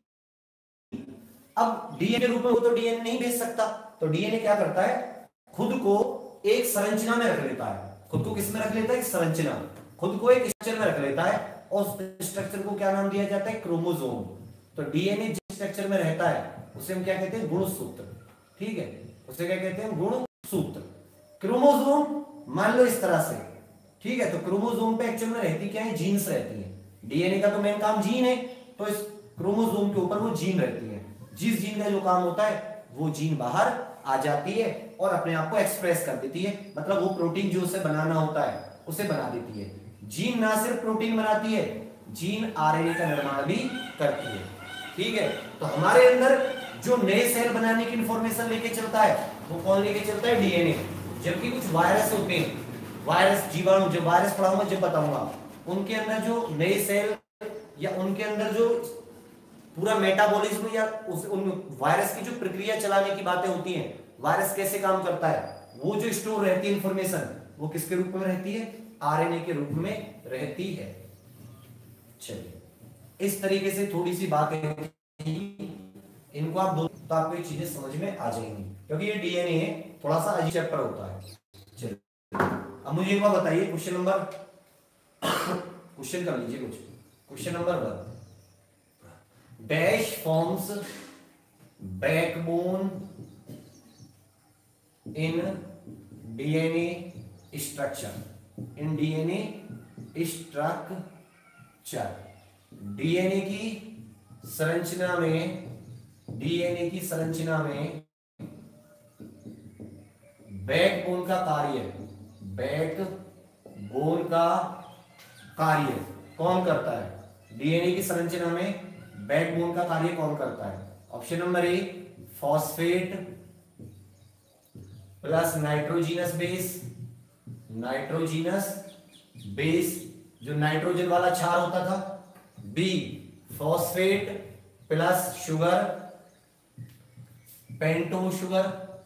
अब डीएनए रूप में वो तो डीएनए नहीं भेज सकता, तो डीएनए क्या करता है? खुद को एक संरचना में रख लेता है। खुद को किस में रख लेता है? एक संरचना। खुद को एक स्ट्रक्चर में रख लेता है और उस स्ट्रक्चर को क्या नाम दिया जाता है? क्रोमोसोम। तो डीएनए जिस स्ट्रक्चर में रहता है उसे हम क्या कहते हैं? गुणसूत्र। ठीक है। उसे क्या कहते हैं? गुणसूत्र। क्रोमोसोम मान लो इस तरह से। ठीक है। तो क्रोमोसोम पे एक्चुअल में रहती क्या है? जीन्स रहती है। डीएनए का तो मेन काम जीन है, तो इस क्रोमोसोम के ऊपर वो जीन रहती है। जिस जीन का जो काम होता है वो जीन बाहर आ जाती है और अपने आप को एक्सप्रेस कर देती है, मतलब वो प्रोटीन जो उसे बनाना होता है उसे बना देती है। जीन ना सिर्फ प्रोटीन बनाती है, जीन आरएनए का निर्माण भी करती है। ठीक है। तो हमारे अंदर जो नए सेल बनाने की इंफॉर्मेशन लेके चलता है वो कौन लेके चलता है? डीएनए। जबकि कुछ वायरस होते हैं, वायरस, जीवाणु, जब वायरस पढ़ाऊंगा जब बताऊंगा, उनके अंदर जो नए सेल या उनके अंदर जो पूरा मेटाबॉलिज्म या उन वायरस की जो प्रक्रिया चलाने की बातें होती हैं, वायरस कैसे काम करता है, वो जो स्टोर रहती है इंफॉर्मेशन, वो किसके रूप में रहती है? आरएनए के रूप में रहती है। चलिए, इस तरीके से थोड़ी सी बातें इनको आप दो तो आपको ये चीजें समझ में आ जाएंगी, क्योंकि ये डीएनए है, थोड़ा सा अजीब चैप्टर होता है। चलिए, अब मुझे एक बार बताइए, क्वेश्चन कर लीजिए कुछ। Question number 1, dash forms backbone in DNA structure. In DNA structure, DNA की संरचना में, डीएनए की संरचना में बैकबोन का कार्य, बैकबोन का कार्य कौन करता है? डीएनए की संरचना में बैकबोन का कार्य कौन करता है? Option number A, phosphate plus nitrogenous base, nitrogenous base जो नाइट्रोजन वाला क्षार होता था। B, phosphate plus sugar, pentose sugar.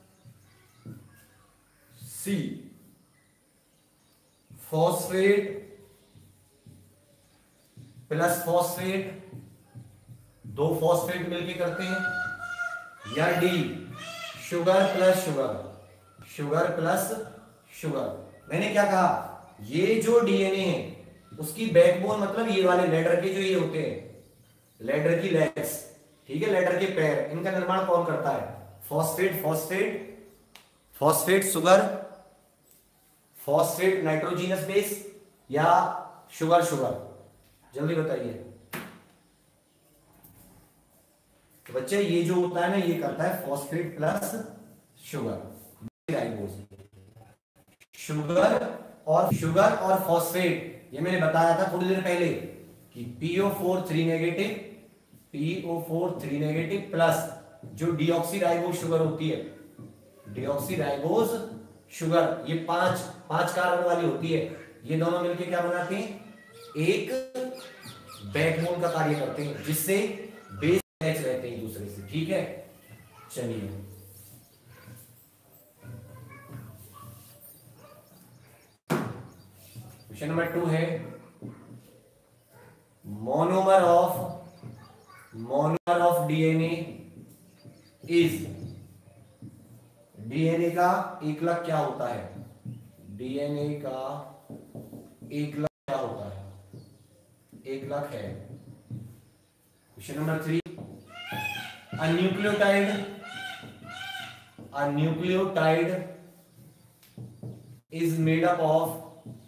C, phosphate plus phosphate, दो फॉस्फेट मिलके करते हैं या D sugar plus sugar, sugar plus sugar. मैंने क्या कहा, ये जो डीएनए है उसकी बैकबोन मतलब ये वाले लेडर के जो ये होते हैं, लेडर की लेग्स, ठीक है, लेडर के पैर, इनका निर्माण कौन करता है? Phosphate, phosphate, phosphate sugar, phosphate nitrogenous base, या शुगर शुगर? जल्दी बताइए। तो बच्चे ये जो होता है ना, ये करता है phosphate plus sugar, ribose. Sugar और फॉस्फेट, ये मैंने बताया था थोड़ी देर पहले कि PO4 3 negative, PO4 3 negative plus जो डीऑक्सीराइबोज शुगर होती है, डीऑक्सीराइबोज शुगर, ये पांच कार्बन वाली होती है, ये दोनों मिलकर क्या बनाते हैं? एक बैकबोन का कार्य करते हैं, जिससे बेस अटैच रहते हैं एक दूसरे से, ठीक है। चलिए क्वेश्चन नंबर 2 है, monomer of DNA is, DNA का एकलक क्या होता है? डीएनए का एकलक क्या होता है? एकलक है। Question number 3, a nucleotide is made up of,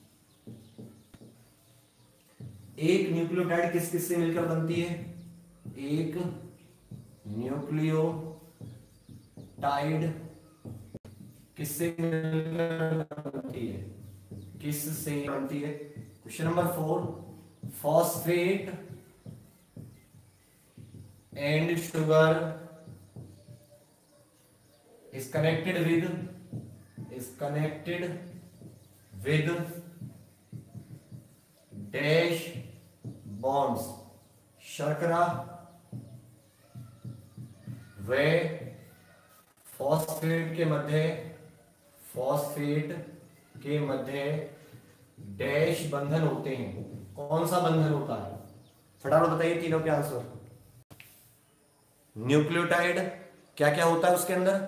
एक न्यूक्लियोटाइड किस किस से मिलकर बनती है? एक न्यूक्लियोटाइड किससे मिलकर बनती है? किससे बनती है? Question number 4, phosphate and sugar is connected with dash bonds, शर्करा व फॉस्फेट के मध्य डैश बंधन होते हैं। कौन सा बंधन होता है? फटाफट बताइए तीनों के आंसर। न्यूक्लियोटाइड क्या क्या होता है उसके अंदर?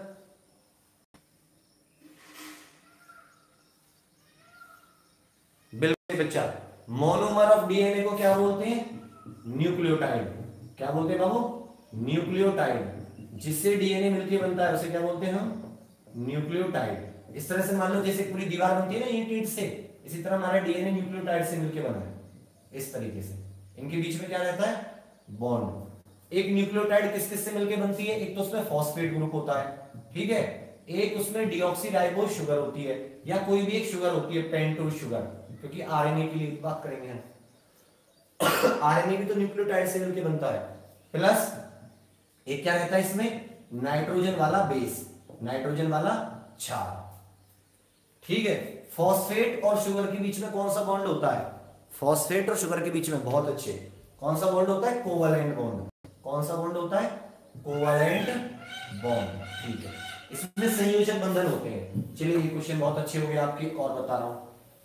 बिल्कुल बच्चा, मोनोमर ऑफ डीएनए को क्या बोलते हैं? न्यूक्लियोटाइड। क्या बोलते हैं बाबू? न्यूक्लियोटाइड। जिससे डीएनए मिलकर बनता है उसे क्या बोलते हैं हम? न्यूक्लियोटाइड। इस तरह से मान लो जैसे पूरी दीवार बनती है ना ईंट से, इसी तरह हमारा डीएनए न्यूक्लियोटाइड से मिलकर बना है। इस तरीके से इनके बीच में क्या रहता है? बॉन्ड। एक न्यूक्लियोटाइड किस किस से मिलकर बनती है? एक तो उसमें फॉस्फेट ग्रुप होता है, ठीक है, एक उसमें डीऑक्सीराइबोज शुगर होती है, या कोई भी एक शुगर होती है, पेंटोज शुगर, क्योंकि आरएनए की लिए बात करेंगे हम। आरएनए भी तो न्यूक्लियोटाइड से मिलकर बनता है। प्लस एक क्या रहता है इसमें? नाइट्रोजन वाला बेस, नाइट्रोजन वाला क्षार, ठीक है। फॉस्फेट और शुगर के बीच में कौन सा बॉन्ड होता है? फॉस्फेट और शुगर के बीच में बहुत अच्छे कौन सा बॉन्ड होता है? Covalent bond. कौन सा बॉन्ड होता है? कोवैलेंट बॉन्ड, ठीक है। इसमें संयोजक बंधन होते हैं। चलिए ये क्वेश्चन बहुत अच्छे हो गए आपके, और बता रहा हूं।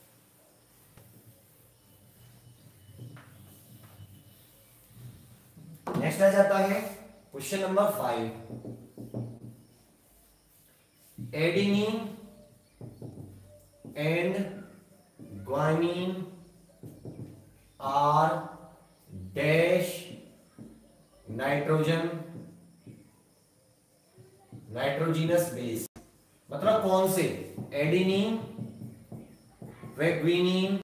नेक्स्ट आ जाता है question number 5, adenine and guanine are dash nitrogenous base. मतलब कौन से? एडेनिन व ग्वानिन,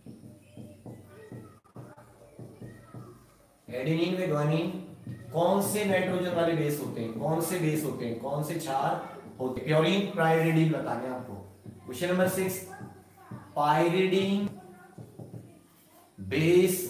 एडेनिन व ग्वानिन कौन से नाइट्रोजन वाले बेस होते हैं? कौन से बेस होते हैं? कौन से क्षार होते हैं? प्योरीन, पाइरिडीन बताने आपको। Question number 6, pyridine base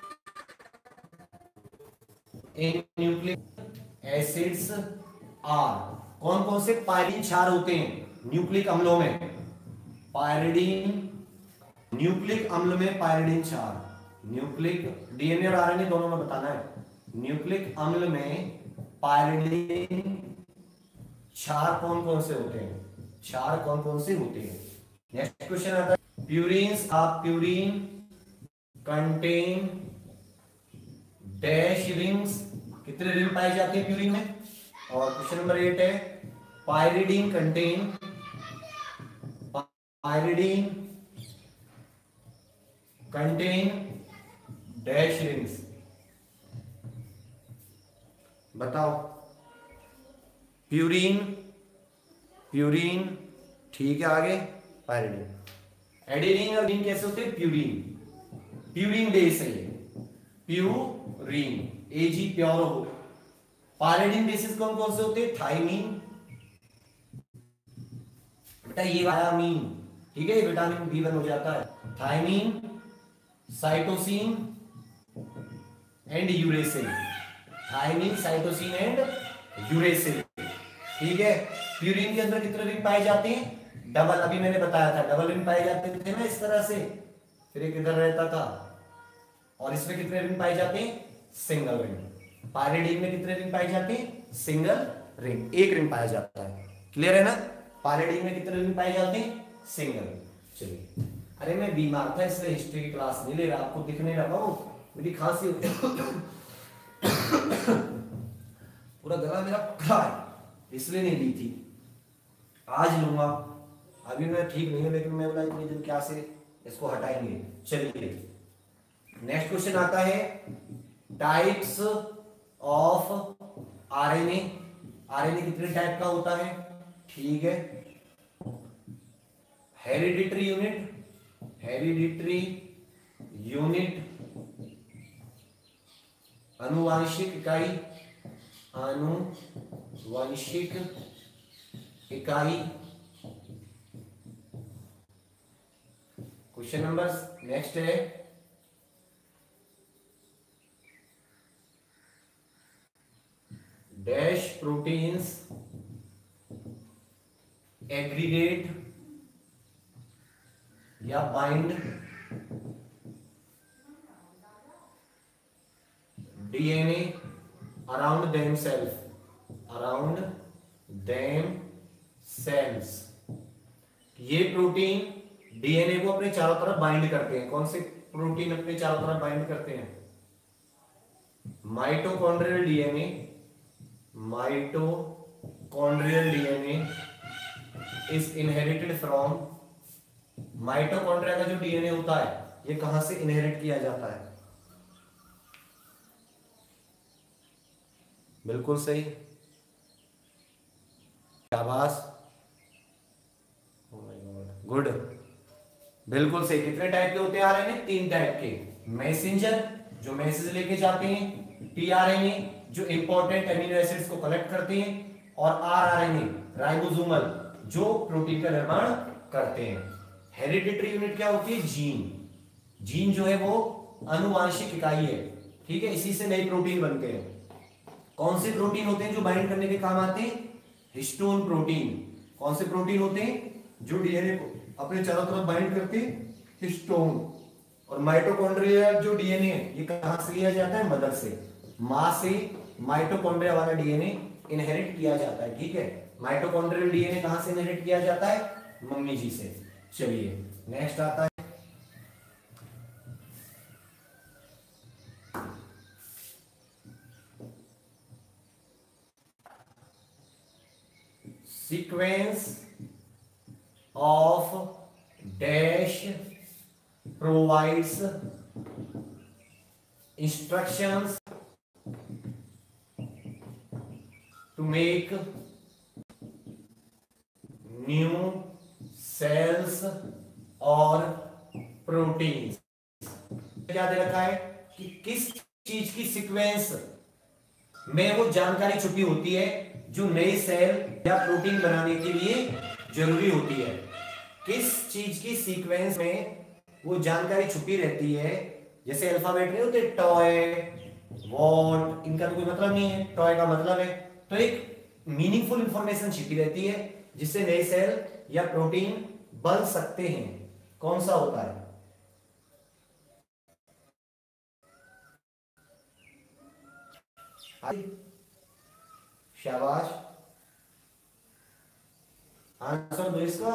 in nucleic acids are, कौन कौन से पाइरिडीन क्षार होते हैं न्यूक्लिक अम्लों में? पाइरिडीन, न्यूक्लिक अम्ल में पाइरिडीन क्षार, न्यूक्लिक, डीएनए और आरएनए दोनों में बताना है। न्यूक्लिक अम्ल में पाइरिडीन क्षार कौन कौन से होते हैं? क्षार कौन कौन से होते हैं? नेक्स्ट क्वेश्चन आता है, purines of purine contain dash rings, कितने रिंग पाए जाते हैं प्यूरिन में? और क्वेश्चन नंबर 8 है पायरिडीन कंटेन डैश रिंग्स। बताओ। प्यूरिन, प्यूरिन, ठीक है, आगे पायरिडीन। एडेनिन और रीन कैसे होते हैं? प्यूरिन, प्यूरिन बेस है ये, प्यूरिन, एजी प्योर हो। पायरिडीन बेसिस कौन कौन से होते हैं? थाइमीन, बेटा ये वायामीन, ठीक है, ये विटामिन बी वन हो जाता है। Thymine, cytosine and uracil, thymine, cytosine and uracil, ठीक है। प्यूरिन के अंदर कितने रिंग पाए जाते हैं? डबल, अभी मैंने बताया था डबल रिंग पाए जाते थे ना इस तरह से, फिर एक इधर रहता था। और इसमें कितने रिंग पाए जाते हैं? Single ring. पायरिडीन में कितने रिंग पाए जाते हैं? सिंगल रिंग, एक रिंग पाया जाता है। क्लियर है ना? पायरिडीन में कितने रिंग पाए जाते हैं? सिंगल। चलिए, अरे मैं बीमार था इसलिए हिस्ट्री की क्लास नहीं ले रहा, आपको दिखने लगा हूं, मेरी खांसी होती पूरा गला मेरा पकड़ा है इसलिए नहीं ली थी, आज लूंगा। अभी मैं ठीक नहीं है लेकिन मैं बोला इतने दिन क्या से इसको हटाएंगे। चलिए नेक्स्ट क्वेश्चन आता है टाइप्स ऑफ आरएनए। आरएनए कितने टाइप का होता है? ठीक है, हेरिडिटरी यूनिट, आनुवांशिक इकाई। क्वेश्चन नंबर नेक्स्ट है डैश प्रोटीन्स एग्रीगेट या बाइंड डीएनए अराउंड देमसेल्व्स। ये प्रोटीन डीएनए को अपने चारों तरफ बाइंड करते हैं। कौन से प्रोटीन अपने चारों तरफ बाइंड करते हैं? Mitochondrial DNA is inherited from, mitochondria का जो डीएनए होता है ये कहां से इनहेरिट किया जाता है? बिल्कुल सही, शाबाश, गुड, बिल्कुल सही। कितने टाइप के होते हैं आरएनए? 3 टाइप के। मैसेंजर जो मैसेज लेके जाते हैं, टीआरएनए जो इंपॉर्टेंट अमीनो एसिड्स को कलेक्ट करते हैं, और आरआरएनए राइबोसोमल जो प्रोटीन का निर्माण करते हैं। हेरिडिटरी यूनिट क्या होती है? जीन जो है वो आनुवांशिक इकाई है, ठीक है, इसी से नए प्रोटीन बनते हैं। कौन से प्रोटीन होते हैं जो बाइंड करने के काम आते हैं? Histone protein. कौन से प्रोटीन होते हैं जो डीएनए को अपने चारों तरफ बाइंड करते हैं? हिस्टोन। और माइटोकॉन्ड्रिया जो डीएनए है ये कहां से लिया जाता है? मदर से, मां से माइटोकॉन्ड्रिया वाला डीएनए इनहेरिट किया जाता है, ठीक है। माइटोकॉन्ड्रियल डीएनए कहां से इनहेरिट किया जाता है? मम्मी जी से। चलिए नेक्स्ट आता है sequence of dash provides instructions to make new cells और प्रोटीन्स। क्या दे रखा है कि किस चीज की सीक्वेंस में वो जानकारी छुपी होती है जो नए सेल या प्रोटीन बनाने के लिए जरूरी होती है। किस चीज की सीक्वेंस में वो जानकारी छुपी रहती है? जैसे अल्फाबेट नहीं होते, टॉय, वॉट, इनका तो कोई मतलब नहीं है, टॉय का मतलब है, तो एक मीनिंगफुल इंफॉर्मेशन छिपी रहती है जिससे नए सेल या प्रोटीन बन सकते हैं। कौन सा होता है? शाबाश, आंसर दो इसका।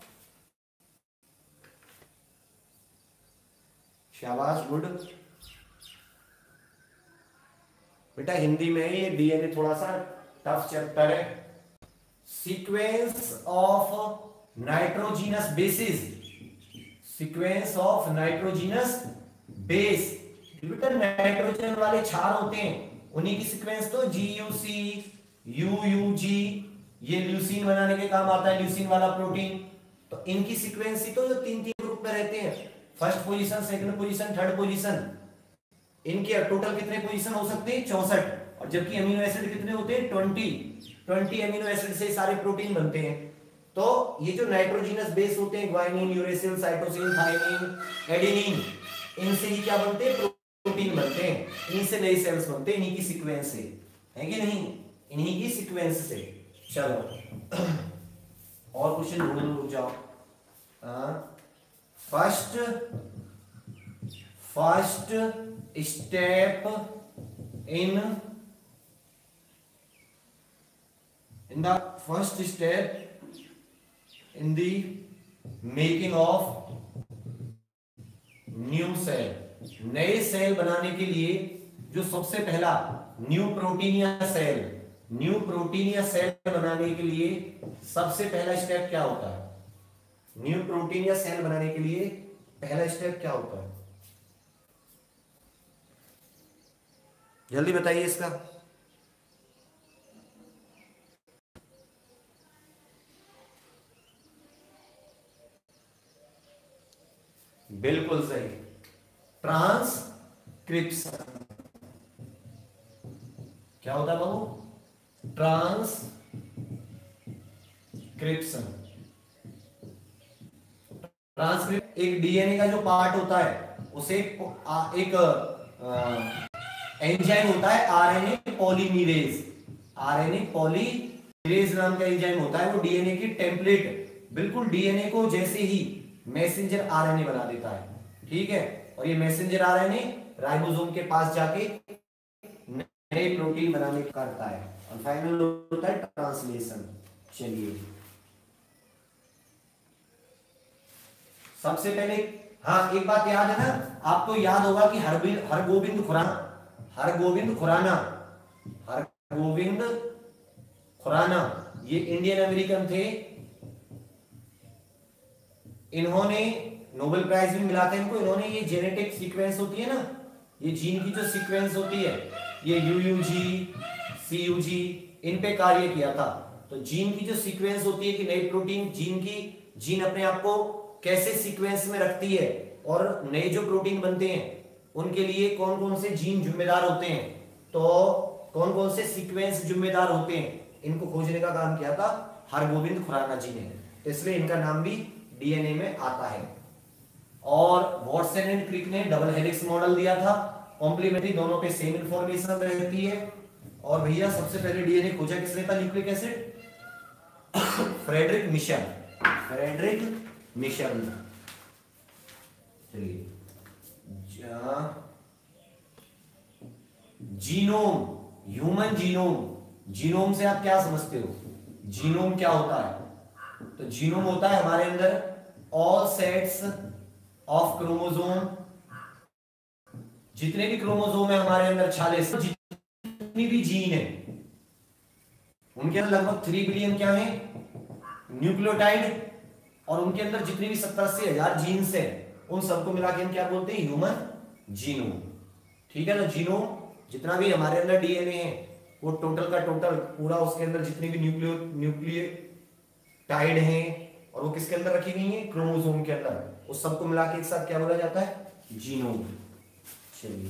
शाबाश, गुड। बेटा हिंदी में ये डीएनए थोड़ा सा टफ चैप्टर है। Sequence of nitrogenous bases, sequence of nitrogenous base, बेटा नाइट्रोजन वाले क्षार होते हैं उन्हीं की सीक्वेंस तो GUC UUG, ये ल्यूसीन बनाने के काम आता है, ल्यूसीन वाला प्रोटीन। तो इनकी सीक्वेंस ही तो जो तीन तीन ग्रुप में रहते हैं, first position, second position, third position, इनके टोटल कितने पोजीशन हो सकते हैं 64, और जबकि अमीनो एसिड कितने होते हैं 20 अमीनो एसिड से सारे प्रोटीन बनते हैं। तो ये जो नाइट्रोजीनस बेस होते हैं guanine, uracil, cytosine, thymine, adenine, इनसे ही क्या बनते हैं प्रोटीन बनते हैं, इन्हीं से नए सेल्स बनते हैं, इन्हीं की सीक्वेंस से, है कि नहीं, इन्हीं की सीक्वेंस से। चलो और क्वेश्चन ढूंढ रुक जाओ। First step in the first step in the making of new cell, नए सेल बनाने के लिए जो सबसे पहला न्यू प्रोटीन या सेल बनाने के लिए सबसे पहला स्टेप क्या होता है? न्यू प्रोटीन या सेल बनाने के लिए पहला स्टेप क्या होता है? जल्दी बताइए इसका। बिल्कुल सही, ट्रांसक्रिप्शन। क्या होता है बाबू? ट्रांसक्रिप्शन। ट्रांसक्रिप्ट एक डीएनए का जो पार्ट होता है उसे एक एंजाइम होता है आरएनए पॉलीमरेज, आरएनए पॉलीमरेज नाम का एंजाइम होता है, वो डीएनए की टेम्पलेट बिल्कुल डीएनए को जैसे ही मैसेंजर आरएनए बना देता है, ठीक है। और ये मैसेंजर आरएनए राइबोसोम के पास जाके नए प्रोटीन बनाने करता है, और फाइनल होता है ट्रांसलेशन। चलिए सबसे पहले, हाँ एक बात याद है ना आपको, याद होगा कि हरगोविंद खुराना ये इंडियन अमेरिकन थे, इन्होंने नोबेल प्राइज भी मिला था इनको। इन्होंने ये जेनेटिक सीक्वेंस होती है ना, ये जीन की जो सीक्वेंस होती है, ये UUG CUG, इन पे कार्य किया था। तो जीन की जो सीक्वेंस होती है कि नई प्रोटीन, जीन अपने आप को कैसे सीक्वेंस में रखती है, और नए जो प्रोटीन बनते हैं उनके लिए कौन कौन से जीन जिम्मेदार होते हैं, तो कौन कौन से सीक्वेंस जिम्मेदार होते हैं, इनको खोजने का काम किया था हरगोविंद खुराना जी ने, तो इसलिए इनका नाम भी डीएनए में आता है। और वॉटसन एंड क्रिक ने डबल हेलिक्स मॉडल दिया था, कॉम्प्लीमेंट्री, दोनों पे सेम इंफॉर्मेशन रहती है। और भैया सबसे पहले डीएनए खोजा किसने था न्यूक्लिक एसिड? Friedrich Miescher. चलिए जीनोम, ह्यूमन जीनोम से आप क्या समझते हो? जीनोम क्या होता है? तो जीनोम होता है हमारे अंदर ऑल सेट्स ऑफ क्रोमोसोम, जितने भी क्रोमोसोम है हमारे अंदर 46, जितनी भी जीन है उनके अंदर लगभग 3 बिलियन क्या है न्यूक्लियोटाइड, और उनके अंदर जितनी भी 70-80 हजार जीन्स है उन सबको मिला के हम क्या बोलते हैं? ह्यूमन जीनोम, ठीक है। तो जीनोम जितना भी हमारे अंदर डीएनए है वो टोटल का टोटल पूरा, उसके अंदर जितनी भी न्यूक्लियोटाइड हैं और वो किसके अंदर रखी गई है? क्रोमोसोम के अंदर, उस सबको मिला के एक साथ क्या बोला जाता है? जीनोम। चलिए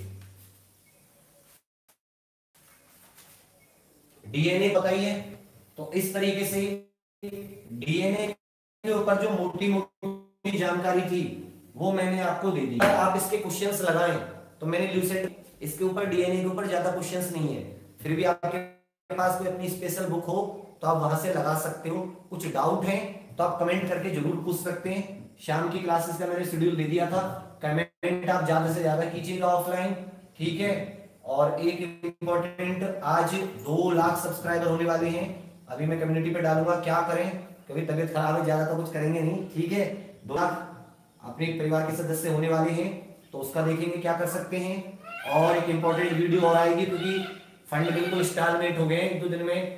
डीएनए बताइए, तो इस तरीके से डीएनए के ऊपर जो मोटी मोटी जानकारी थी वो मैंने आपको दे दी। आप इसके क्वेश्चंस लगाएं तो मैंने ल्यूसेंट, इसके ऊपर डीएनए के ऊपर ज्यादा क्वेश्चंस नहीं है, फिर भी आपके पास कोई अपनी स्पेशल बुक हो तो आप वहां से लगा सकते हो। कुछ डाउट है तो आप कमेंट करके जरूर पूछ सकते हैं। शाम की क्लासेस का मैंने शेड्यूल दे दिया था, कमेंट आप ज्यादा से ज्यादा कीजिएगा ऑफलाइन, ठीक है। और एक इंपॉर्टेंट, आज 2 लाख सब्सक्राइबर होने वाले हैं, अभी मैं कम्युनिटी पे डालूंगा, क्या करें, कभी तबीयत खराब है, ज्यादा तो कुछ करेंगे नहीं, ठीक है। 2 लाख अपने परिवार के सदस्य होने वाले हैं, तो उसका देखेंगे क्या कर सकते हैं। और एक इंपॉर्टेंट वीडियो और आएगी, क्योंकि फंड बिल्कुल स्टालमेंट हो गए, 1-2 दिन में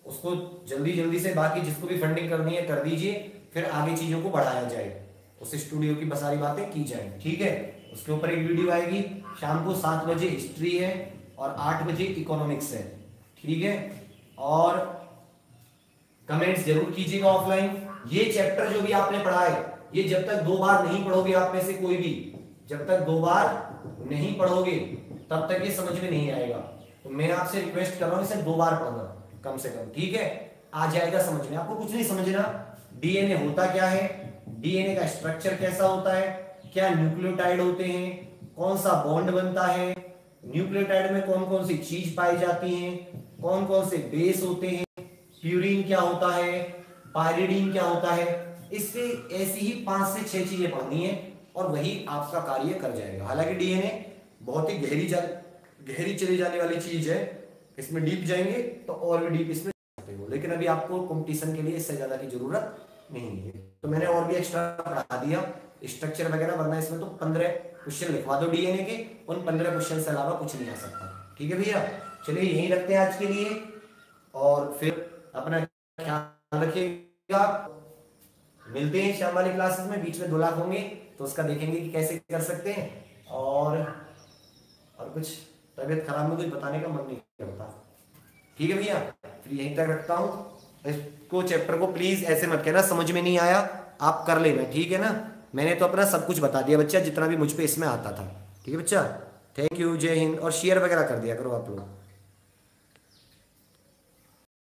उसको जल्दी जल्दी से बाकी जिसको भी फंडिंग करनी है कर दीजिए, फिर आगे चीजों को बढ़ाया जाए, उस स्टूडियो की सारी बातें की जाए, ठीक है। उसके ऊपर एक वीडियो आएगी, शाम को 7 बजे हिस्ट्री है और 8 बजे इकोनॉमिक्स है, ठीक है। और कमेंट्स जरूर कीजिएगा ऑफलाइन। ये चैप्टर जो भी आपने पढ़ा है, ये जब तक 2 बार नहीं पढ़ोगे आप में से कोई भी, जब तक 2 बार नहीं पढ़ोगे तब तक ये समझ में नहीं आएगा। तो मैं आपसे रिक्वेस्ट कर रहा हूं इसे 2 बार पढ़ना कम से कम, ठीक है। आ जाएगा समझ में। आपको कुछ नहीं समझना, डीएनए होता क्या है, डीएनए का स्ट्रक्चर कैसा होता है, क्या न्यूक्लियोटाइड होते हैं, कौन सा बॉन्ड बनता है, न्यूक्लियोटाइड में कौन कौन सी चीज पाई जाती है, कौन कौन से बेस होते हैं, प्यूरीन क्या होता है, पायरिडीन क्या होता है। इससे ऐसी ही 5 से 6 चीजें पढ़नी है और वही आपका कार्य कर जाएगा। हालांकि डीएनए बहुत ही गहरी चली जाने वाली चीज है, इसमें डीप जाएंगे तो और भी डीप इसमें जाते हो, लेकिन अभी आपको कंपटीशन के लिए इससे ज्यादा की जरूरत नहीं है। तो मैंने और भी एक्स्ट्रा पढ़ा दिया स्ट्रक्चर वगैरह, वरना इसमें तो 15 क्वेश्चन लिखवा दो डीएनए के, उन 15 क्वेश्चन से अलावा कुछ नहीं आ सकता, ठीक है भैया। चलिए यही रखते हैं आज के लिए, और फिर अपना ख्याल रखिएगा। मिलते हैं शाम वाली क्लासेस में, बीच में 2 लाख होंगे तो उसका देखेंगे कि कैसे कर सकते हैं। और कुछ तबीयत खराब में कुछ बताने का मन नहीं करता, ठीक है भैया। फिर यहीं तक रखता हूं। इसको चैप्टर को प्लीज ऐसे मत कहना समझ में नहीं आया, आप कर लेना, ठीक है ना। मैंने तो अपना सब कुछ बता दिया बच्चा, जितना भी मुझ पे इसमें आता था, ठीक है बच्चा। थैंक यू, जय हिंद। और शेयर वगैरह कर दिया करो आप लोग।